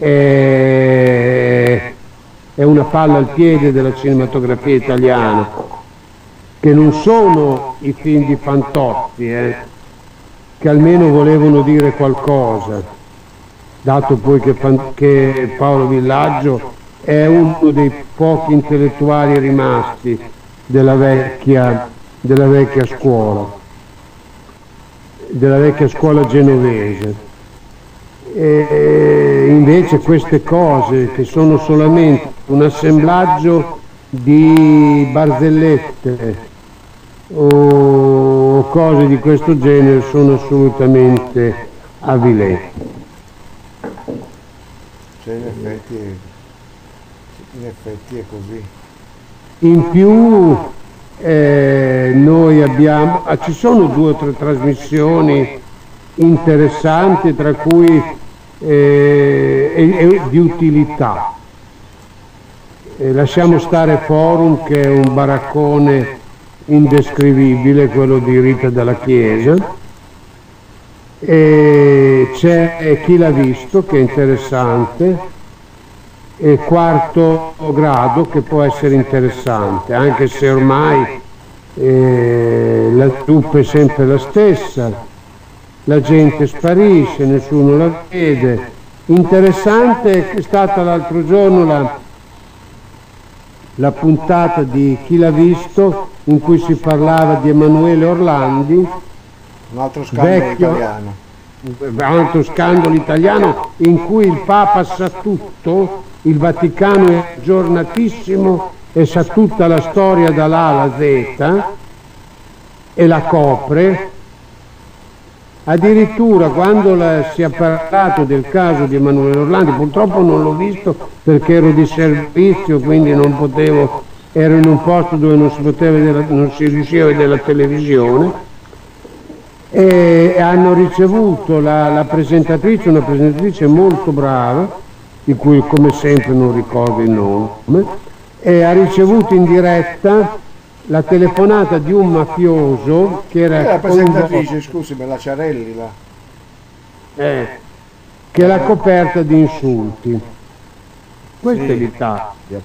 Speaker 2: è una palla al piede della cinematografia italiana, che non sono i film di Fantozzi, che almeno volevano dire qualcosa, dato poi che Paolo Villaggio è uno dei pochi intellettuali rimasti della vecchia scuola genovese. E invece queste cose, che sono solamente un assemblaggio di barzellette o cose di questo genere, sono assolutamente avvilenti.
Speaker 1: Cioè, in effetti è così.
Speaker 2: In più noi ci sono 2 o 3 trasmissioni interessanti, tra cui di utilità. Lasciamo stare Forum, che è un baraccone indescrivibile, quello di Rita Dalla Chiesa, e c'è Chi l'ha visto, che è interessante, e Quarto Grado, che può essere interessante, anche se ormai la truppa è sempre la stessa, la gente sparisce, nessuno la vede. Interessante è stata l'altro giorno la puntata di Chi l'ha visto, in cui si parlava di Emanuele Orlandi,
Speaker 1: un altro scandalo italiano.
Speaker 2: Un altro scandalo italiano in cui il Papa sa tutto, il Vaticano è aggiornatissimo e sa tutta la storia dall'A alla Z e la copre. Addirittura quando si è parlato del caso di Emanuele Orlandi, purtroppo non l'ho visto perché ero di servizio, quindi non potevo, ero in un posto dove non si riusciva a vedere la televisione, e hanno ricevuto la presentatrice, una presentatrice molto brava, di cui come sempre non ricordo il nome, e ha ricevuto in diretta la telefonata di un mafioso che era
Speaker 1: la presentatrice, scusami, la Ciarelli là.
Speaker 2: Che l'ha coperta di insulti. Questa è l'Italia.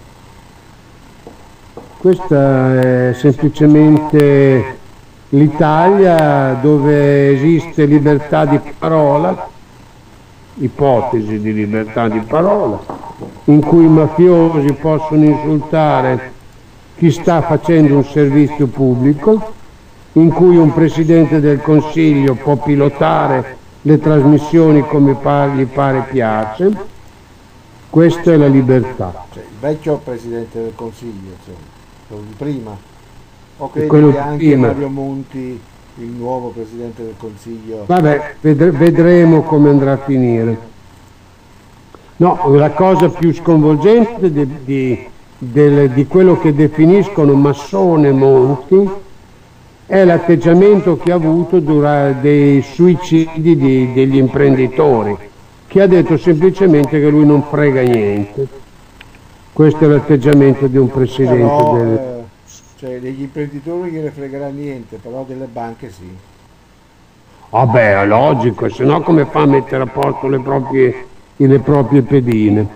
Speaker 2: Questa è semplicemente l'Italia dove esiste libertà di parola, ipotesi di libertà di parola, in cui i mafiosi possono insultare chi sta facendo un servizio pubblico, in cui un Presidente del Consiglio può pilotare le trasmissioni come gli pare e piace. Questa è la libertà.
Speaker 1: Cioè, il vecchio Presidente del Consiglio, cioè, quello di prima, o credi che anche Mario Monti, il nuovo Presidente del Consiglio?
Speaker 2: Vabbè, vedremo come andrà a finire. No, la cosa più sconvolgente di quello che definiscono massone Monti è l'atteggiamento che ha avuto durante dei suicidi degli imprenditori, che ha detto semplicemente che lui non frega niente. Questo è l'atteggiamento di un presidente
Speaker 1: cioè degli imprenditori gliene fregherà niente, però delle banche sì.
Speaker 2: Vabbè, è logico, se no come fa a mettere a posto le proprie pedine?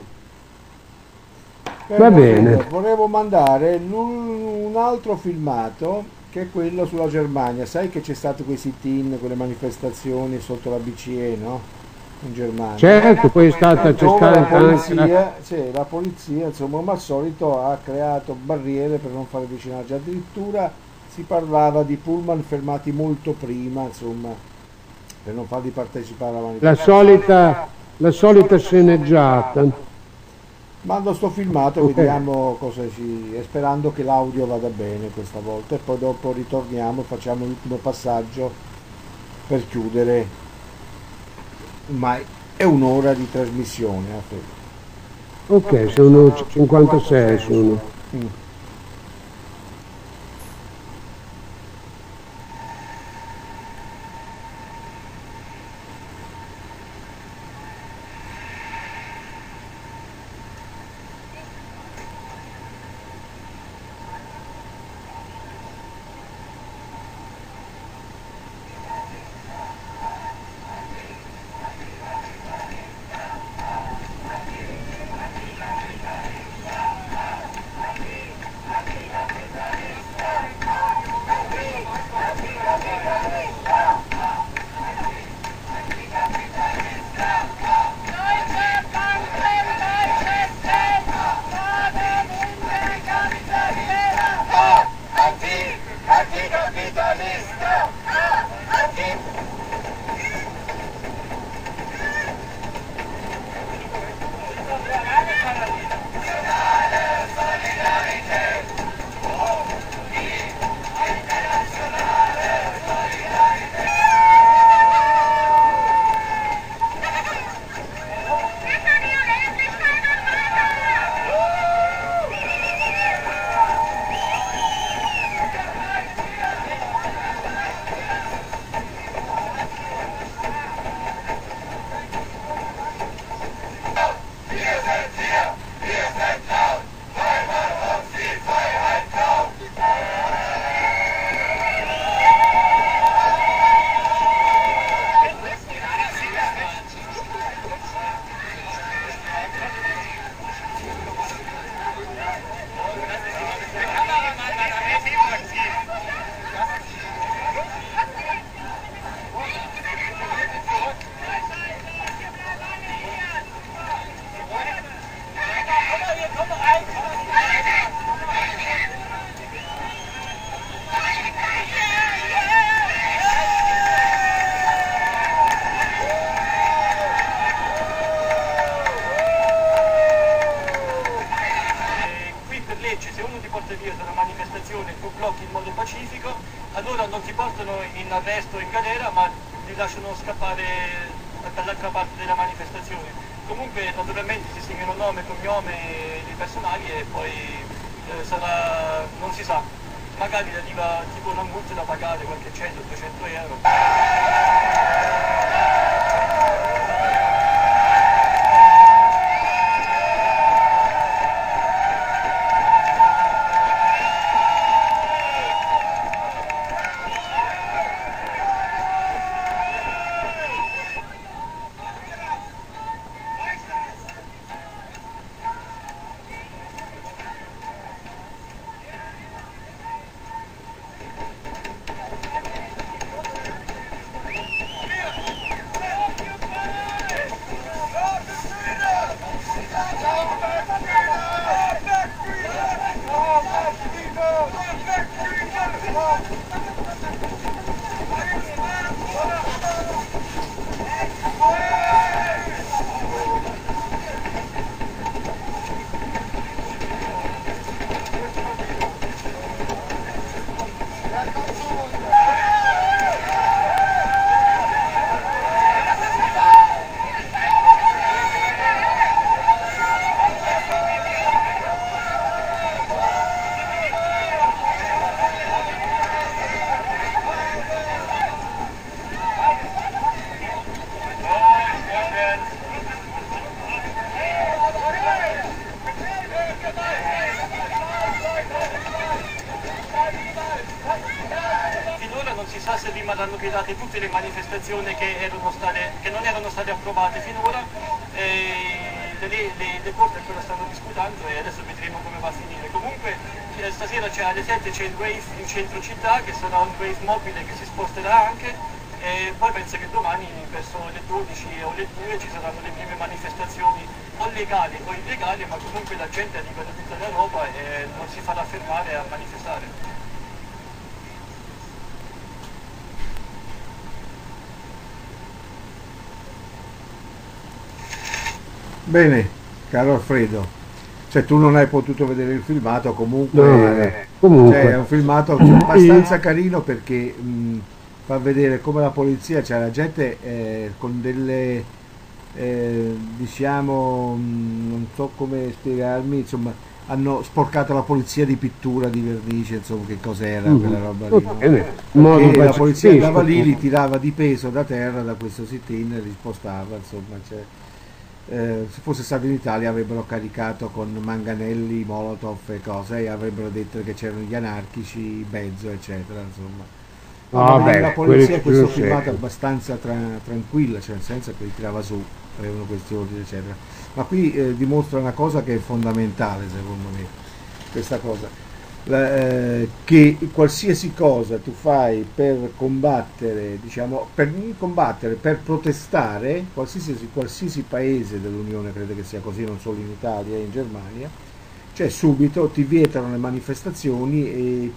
Speaker 2: Va bene.
Speaker 1: Volevo mandare un altro filmato, che è quello sulla Germania. Sai che c'è stato quei sit-in, quelle manifestazioni sotto la BCE, no? In Germania.
Speaker 2: Certo, poi c'è stata
Speaker 1: anche la polizia, insomma, come al solito ha creato barriere per non fare avvicinarci. Addirittura si parlava di pullman fermati molto prima, insomma, per non farli partecipare alla manifestazione.
Speaker 2: La solita sceneggiata.
Speaker 1: Mando sto filmato, okay. Vediamo cosa e sperando che l'audio vada bene questa volta, e poi dopo ritorniamo e facciamo l'ultimo passaggio per chiudere, ma è un'ora di trasmissione.
Speaker 2: Ok, sono 56. Mm.
Speaker 4: allora non ti portano in arresto, in galera, ma ti lasciano scappare dall'altra parte della manifestazione. Comunque naturalmente si segnano nome, cognome dei personali e poi sarà, non si sa, magari arriva tipo una multa da pagare, qualche 100-200 euro. Finora non si sa se rimarranno piedate tutte le manifestazioni che non erano state approvate finora, le corti ancora stanno discutendo e adesso vedremo come va a finire. Comunque stasera alle 7 c'è il rave in centro città, che sarà un rave mobile che si sposterà anche, e poi penso che domani verso le 12 o le 2 ci saranno le prime manifestazioni o legali o illegali, ma comunque la gente arriva da tutta l'Europa e non si farà fermare a manifestare.
Speaker 1: Bene, caro Alfredo, cioè tu non hai potuto vedere il filmato, comunque,
Speaker 2: No, comunque.
Speaker 1: cioè, è un filmato abbastanza carino perché fa vedere come la polizia, cioè la gente con delle, diciamo, non so come spiegarmi, insomma, hanno sporcato la polizia di pittura, di vernice, insomma, che cos'era quella roba lì, no?
Speaker 2: Modo
Speaker 1: La polizia andava lì,
Speaker 2: pacifista.
Speaker 1: li tirava di peso da terra da questo sit-in e li spostava, insomma, cioè, se fosse stato in Italia avrebbero caricato con manganelli, molotov e cose e avrebbero detto che c'erano gli anarchici, Bezzo, eccetera, insomma. No, ma la polizia questo filmato è abbastanza tranquilla, cioè nel senso che li tirava su, avevano questi ordini, eccetera. Ma qui dimostra una cosa che è fondamentale, secondo me, questa cosa, che qualsiasi cosa tu fai per combattere, diciamo, per non combattere, per protestare, qualsiasi paese dell'Unione, credo che sia così, non solo in Italia e in Germania, cioè subito ti vietano le manifestazioni e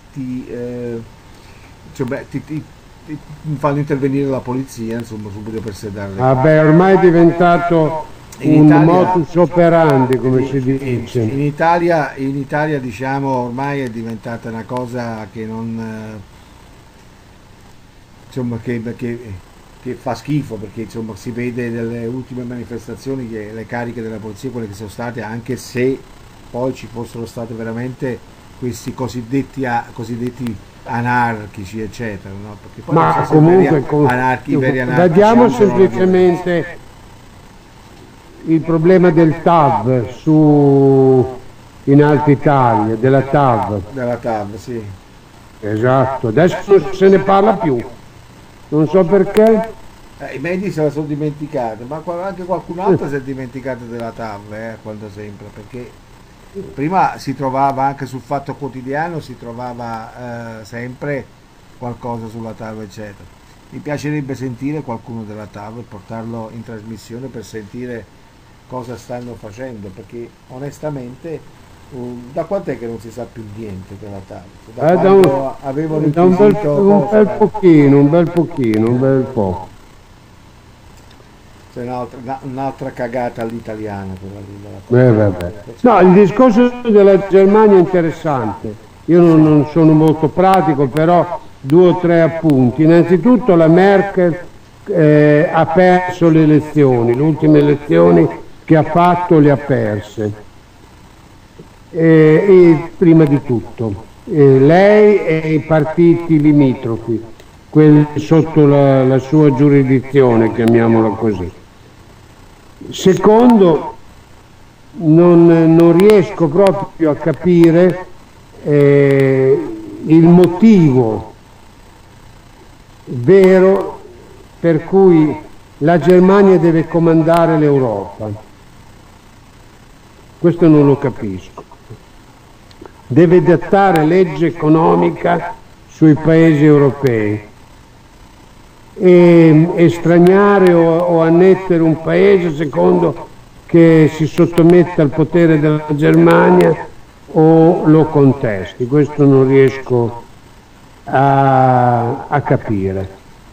Speaker 1: ti fanno intervenire la polizia, insomma, subito per sedare.
Speaker 2: Vabbè, ormai è diventato un modus operandi, come si dice.
Speaker 1: In Italia, diciamo, ormai è diventata una cosa che non, insomma, che fa schifo, perché insomma si vede nelle ultime manifestazioni che le cariche della polizia, quelle che sono state, anche se poi ci fossero state veramente questi cosiddetti anarchici, eccetera, no? Perché poi
Speaker 2: Ma comunque vediamo semplicemente il problema del TAV in Alta Italia, della TAV.
Speaker 1: Sì.
Speaker 2: Esatto, adesso non se ne parla più, non so perché.
Speaker 1: I medici se la sono dimenticati, ma anche qualcun altro si è dimenticato della TAV, quando sempre, perché prima si trovava anche sul Fatto Quotidiano, si trovava sempre qualcosa sulla TAV, eccetera. Mi piacerebbe sentire qualcuno della TAV e portarlo in trasmissione per sentire cosa stanno facendo, perché onestamente da quant'è che non si sa più niente della TAV? Da quando avevano inquisito
Speaker 2: un bel po'.
Speaker 1: C'è un'altra cagata all'italiana quella lì.
Speaker 2: Vabbè. No, il discorso della Germania è interessante. Io non sono molto pratico, però 2 o 3 appunti. Innanzitutto la Merkel ha perso le elezioni, le ultime elezioni che ha fatto le ha perse. E prima di tutto lei e i partiti limitrofi, quelli sotto la sua giurisdizione, chiamiamola così. Secondo, non riesco proprio a capire il motivo vero per cui la Germania deve comandare l'Europa. Questo non lo capisco. Deve dettare legge economica sui paesi europei. E estraniare o annettere un paese secondo che si sottometta al potere della Germania o lo contesti. Questo non riesco a capire.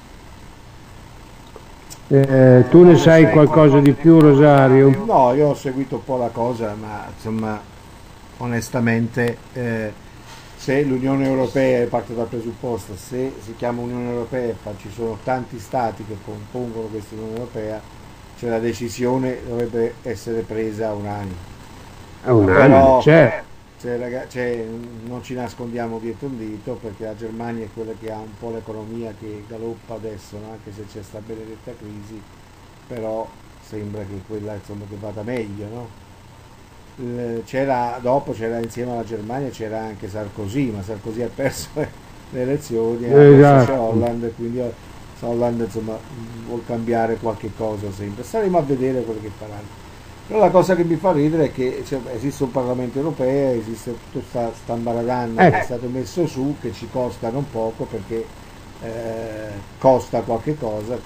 Speaker 2: Tu ne sai qualcosa di più, Rosario?
Speaker 1: No, io ho seguito un po' la cosa, ma insomma, onestamente, se l'Unione Europea, parte dal presupposto, se si chiama Unione Europea, ci sono tanti stati che compongono questa Unione Europea, cioè la decisione dovrebbe essere presa unanime.
Speaker 2: Però, certo.
Speaker 1: Non ci nascondiamo dietro un dito, perché la Germania è quella che ha un po' l'economia che galoppa adesso, no? Anche se c'è sta benedetta crisi, però sembra che quella, insomma, che vada meglio, no? C'era insieme alla Germania c'era anche Sarkozy, ma Sarkozy ha perso le elezioni, adesso c'è Hollande, quindi Hollande, insomma, vuol cambiare qualche cosa sempre. Staremo a vedere quello che faranno. Però la cosa che mi fa ridere è che esiste un Parlamento europeo, esiste tutta sta ambaradanna che è stato messo su, che ci costa non poco, perché costa qualche cosa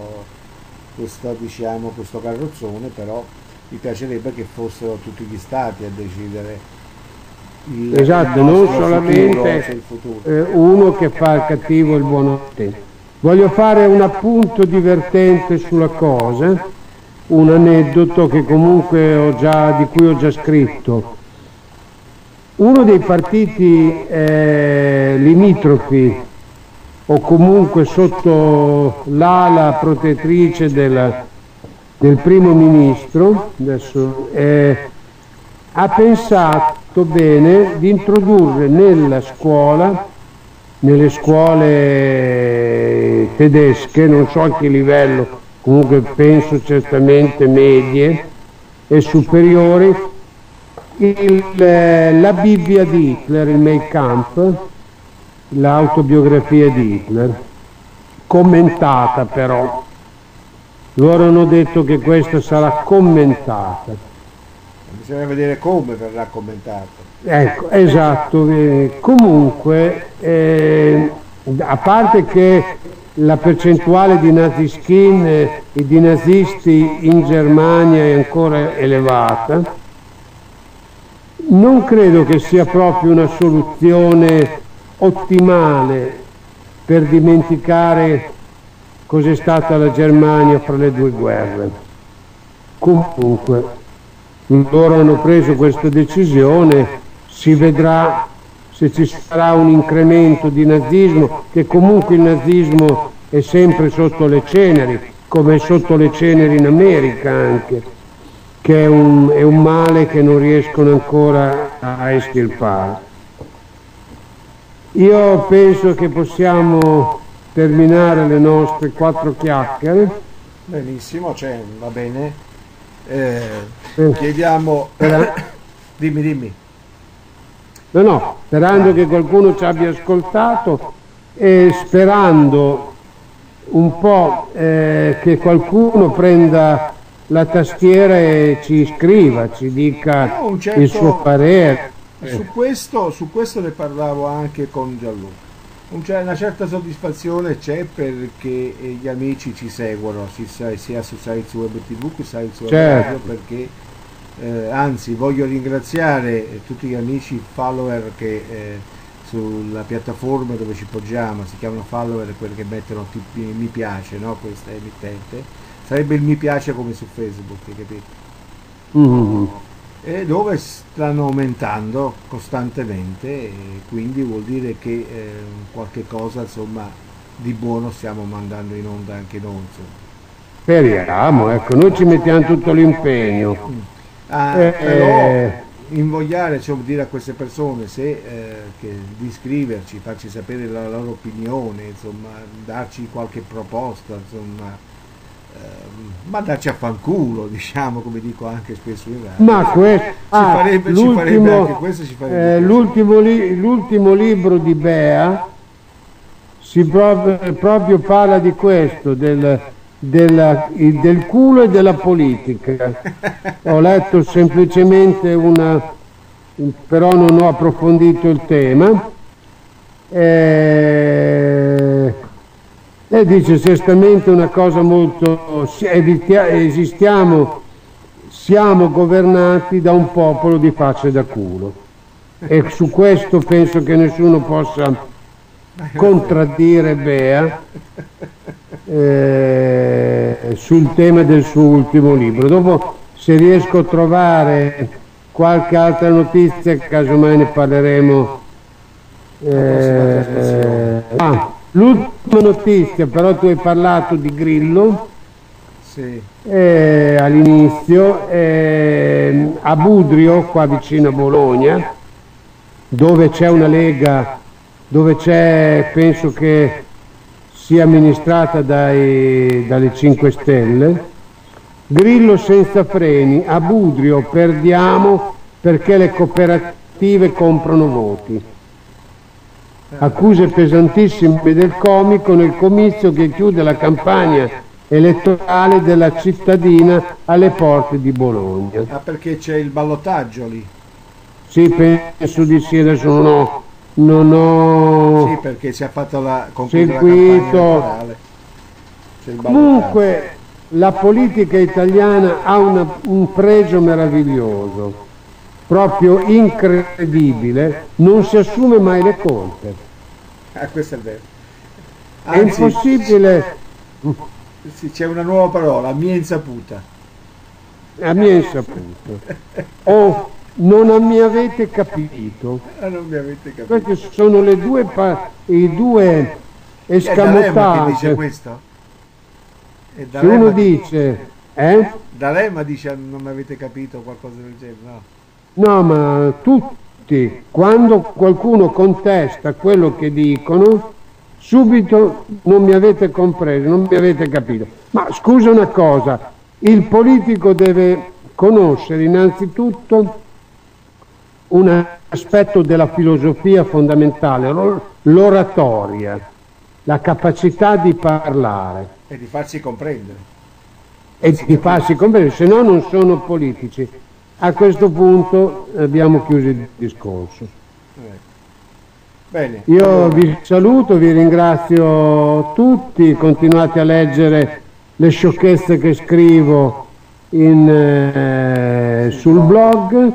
Speaker 1: questo carrozzone, però mi piacerebbe che fossero tutti gli stati a decidere
Speaker 2: esatto, non solamente uno che fa il cattivo e il buono. Voglio fare un appunto divertente sulla cosa, un aneddoto che comunque di cui ho già scritto. Uno dei partiti limitrofi o comunque sotto l'ala protettrice del primo ministro, adesso, ha pensato fatto bene di introdurre nelle scuole tedesche, non so a che livello, comunque penso certamente medie e superiori, la Bibbia di Hitler, il Mein Kampf, l'autobiografia di Hitler, commentata però. Loro hanno detto che questa sarà commentata.
Speaker 1: Bisogna vedere come verrà commentato.
Speaker 2: Ecco, esatto. Comunque, a parte che la percentuale di naziskin e di nazisti in Germania è ancora elevata, non credo che sia proprio una soluzione ottimale per dimenticare cos'è stata la Germania fra le due guerre. Comunque, loro hanno preso questa decisione, si vedrà se ci sarà un incremento di nazismo, che comunque il nazismo è sempre sotto le ceneri, come è sotto le ceneri in America anche, che è un male che non riescono ancora a estirpare. Io penso che possiamo terminare le nostre 4 chiacchiere.
Speaker 1: Benissimo, va bene. Chiediamo... dimmi.
Speaker 2: No, sperando che qualcuno ci abbia ascoltato e sperando un po' che qualcuno prenda la tastiera e ci scriva, ci dica il suo parere.
Speaker 1: Su questo ne parlavo anche con Gianluca. Una certa soddisfazione c'è perché gli amici ci seguono, sia su Science Web TV che Science Web Radio, perché anzi voglio ringraziare tutti gli amici follower che sulla piattaforma dove ci poggiamo, si chiamano follower, quelli che mettono mi piace, no? Questa emittente sarebbe il mi piace come su Facebook, capito? E dove stanno aumentando costantemente, e quindi vuol dire che qualche cosa insomma di buono stiamo mandando in onda anche noi, insomma.
Speaker 2: Speriamo, ecco, noi ci mettiamo tutto l'impegno.
Speaker 1: Però invogliare, cioè, dire a queste persone di iscriverci, farci sapere la loro opinione, insomma, darci qualche proposta, insomma, mandarci a fanculo, diciamo, come dico anche spesso in radio.
Speaker 2: Ma l'ultimo libro di Bea proprio parla di questo, del culo e della politica. Ho letto semplicemente però non ho approfondito il tema. E dice certamente una cosa molto... siamo governati da un popolo di facce da culo. E su questo penso che nessuno possa contraddire Bea sul tema del suo ultimo libro. Dopo, se riesco a trovare qualche altra notizia, casomai ne parleremo. L'ultima notizia, però tu hai parlato di Grillo,
Speaker 1: sì.
Speaker 2: All'inizio, a Budrio, qua vicino a Bologna, dove c'è una Lega, penso che sia amministrata dalle 5 Stelle, Grillo senza freni, a Budrio perdiamo perché le cooperative comprano voti. Accuse pesantissime del comico nel comizio che chiude la campagna elettorale della cittadina alle porte di Bologna.
Speaker 1: Ah, perché c'è il ballottaggio lì?
Speaker 2: Sì, penso di sì, adesso non ho
Speaker 1: sì, perché si è fatto la
Speaker 2: seguito. Comunque la politica italiana ha un pregio meraviglioso, proprio incredibile, non si assume mai le colpe.
Speaker 1: Questo è vero.
Speaker 2: Anzi, è impossibile.
Speaker 1: Sì, c'è una nuova parola, a mia insaputa.
Speaker 2: A mia insaputa. O non mi avete capito.
Speaker 1: Non mi avete capito.
Speaker 2: Questi sono i due escamotage.
Speaker 1: Che dice questo?
Speaker 2: Se uno dice,
Speaker 1: D'Alema dice non mi avete capito, qualcosa del genere, no?
Speaker 2: No, ma tutti, quando qualcuno contesta quello che dicono, subito non mi avete compreso, non mi avete capito. Ma scusa una cosa, il politico deve conoscere innanzitutto un aspetto della filosofia fondamentale, l'oratoria, la capacità di parlare
Speaker 1: E di farsi comprendere.
Speaker 2: e di farsi comprendere, se no non sono politici. A questo punto abbiamo chiuso il discorso.
Speaker 1: Bene.
Speaker 2: Io vi saluto, vi ringrazio tutti, continuate a leggere le sciocchezze che scrivo sul blog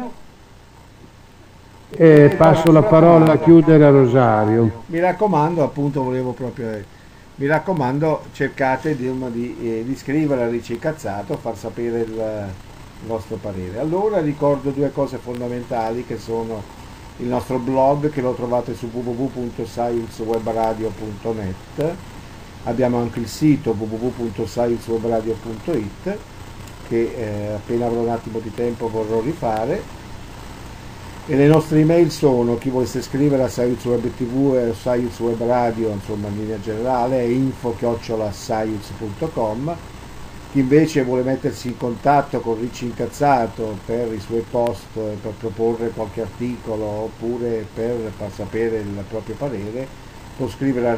Speaker 2: e passo la parola a chiudere a Rosario.
Speaker 1: Mi raccomando, appunto, mi raccomando, cercate di scrivere a Ricci Incazzato, far sapere il vostro parere. Allora ricordo due cose fondamentali, che sono il nostro blog, che lo trovate su www.scienceswebradio.net. Abbiamo anche il sito www.scienceswebradio.it, che appena avrò un attimo di tempo vorrò rifare. E le nostre email sono: chi volesse scrivere a Science Web TV e Science Web Radio, insomma in linea generale, è info@science.com. Chi invece vuole mettersi in contatto con Ricci Incazzato per i suoi post, per proporre qualche articolo oppure per far sapere il proprio parere, può scrivere a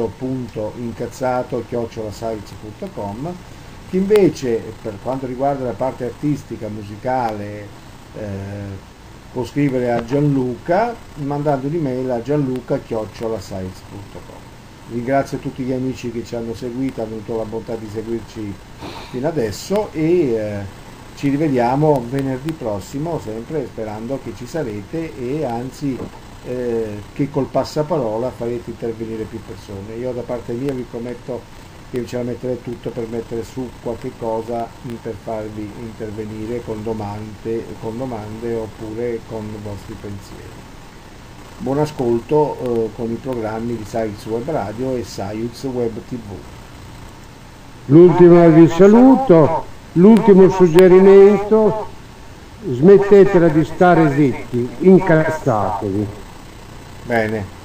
Speaker 1: riccio.incazzato@science.com. Chi invece, per quanto riguarda la parte artistica, musicale, può scrivere a Gianluca mandando un'email a gianluca@science.com. Ringrazio tutti gli amici che ci hanno seguito, hanno avuto la bontà di seguirci fino adesso, e ci rivediamo venerdì prossimo, sempre sperando che ci sarete, e anzi che col passaparola farete intervenire più persone. Io da parte mia vi prometto che ce la metterei tutto per mettere su qualche cosa per farvi intervenire con domande oppure con i vostri pensieri. Buon ascolto con i programmi di Science Web Radio e Science Web TV.
Speaker 2: L'ultimo vi saluto, l'ultimo suggerimento: smettetela di stare zitti, incazzatevi.
Speaker 1: Bene.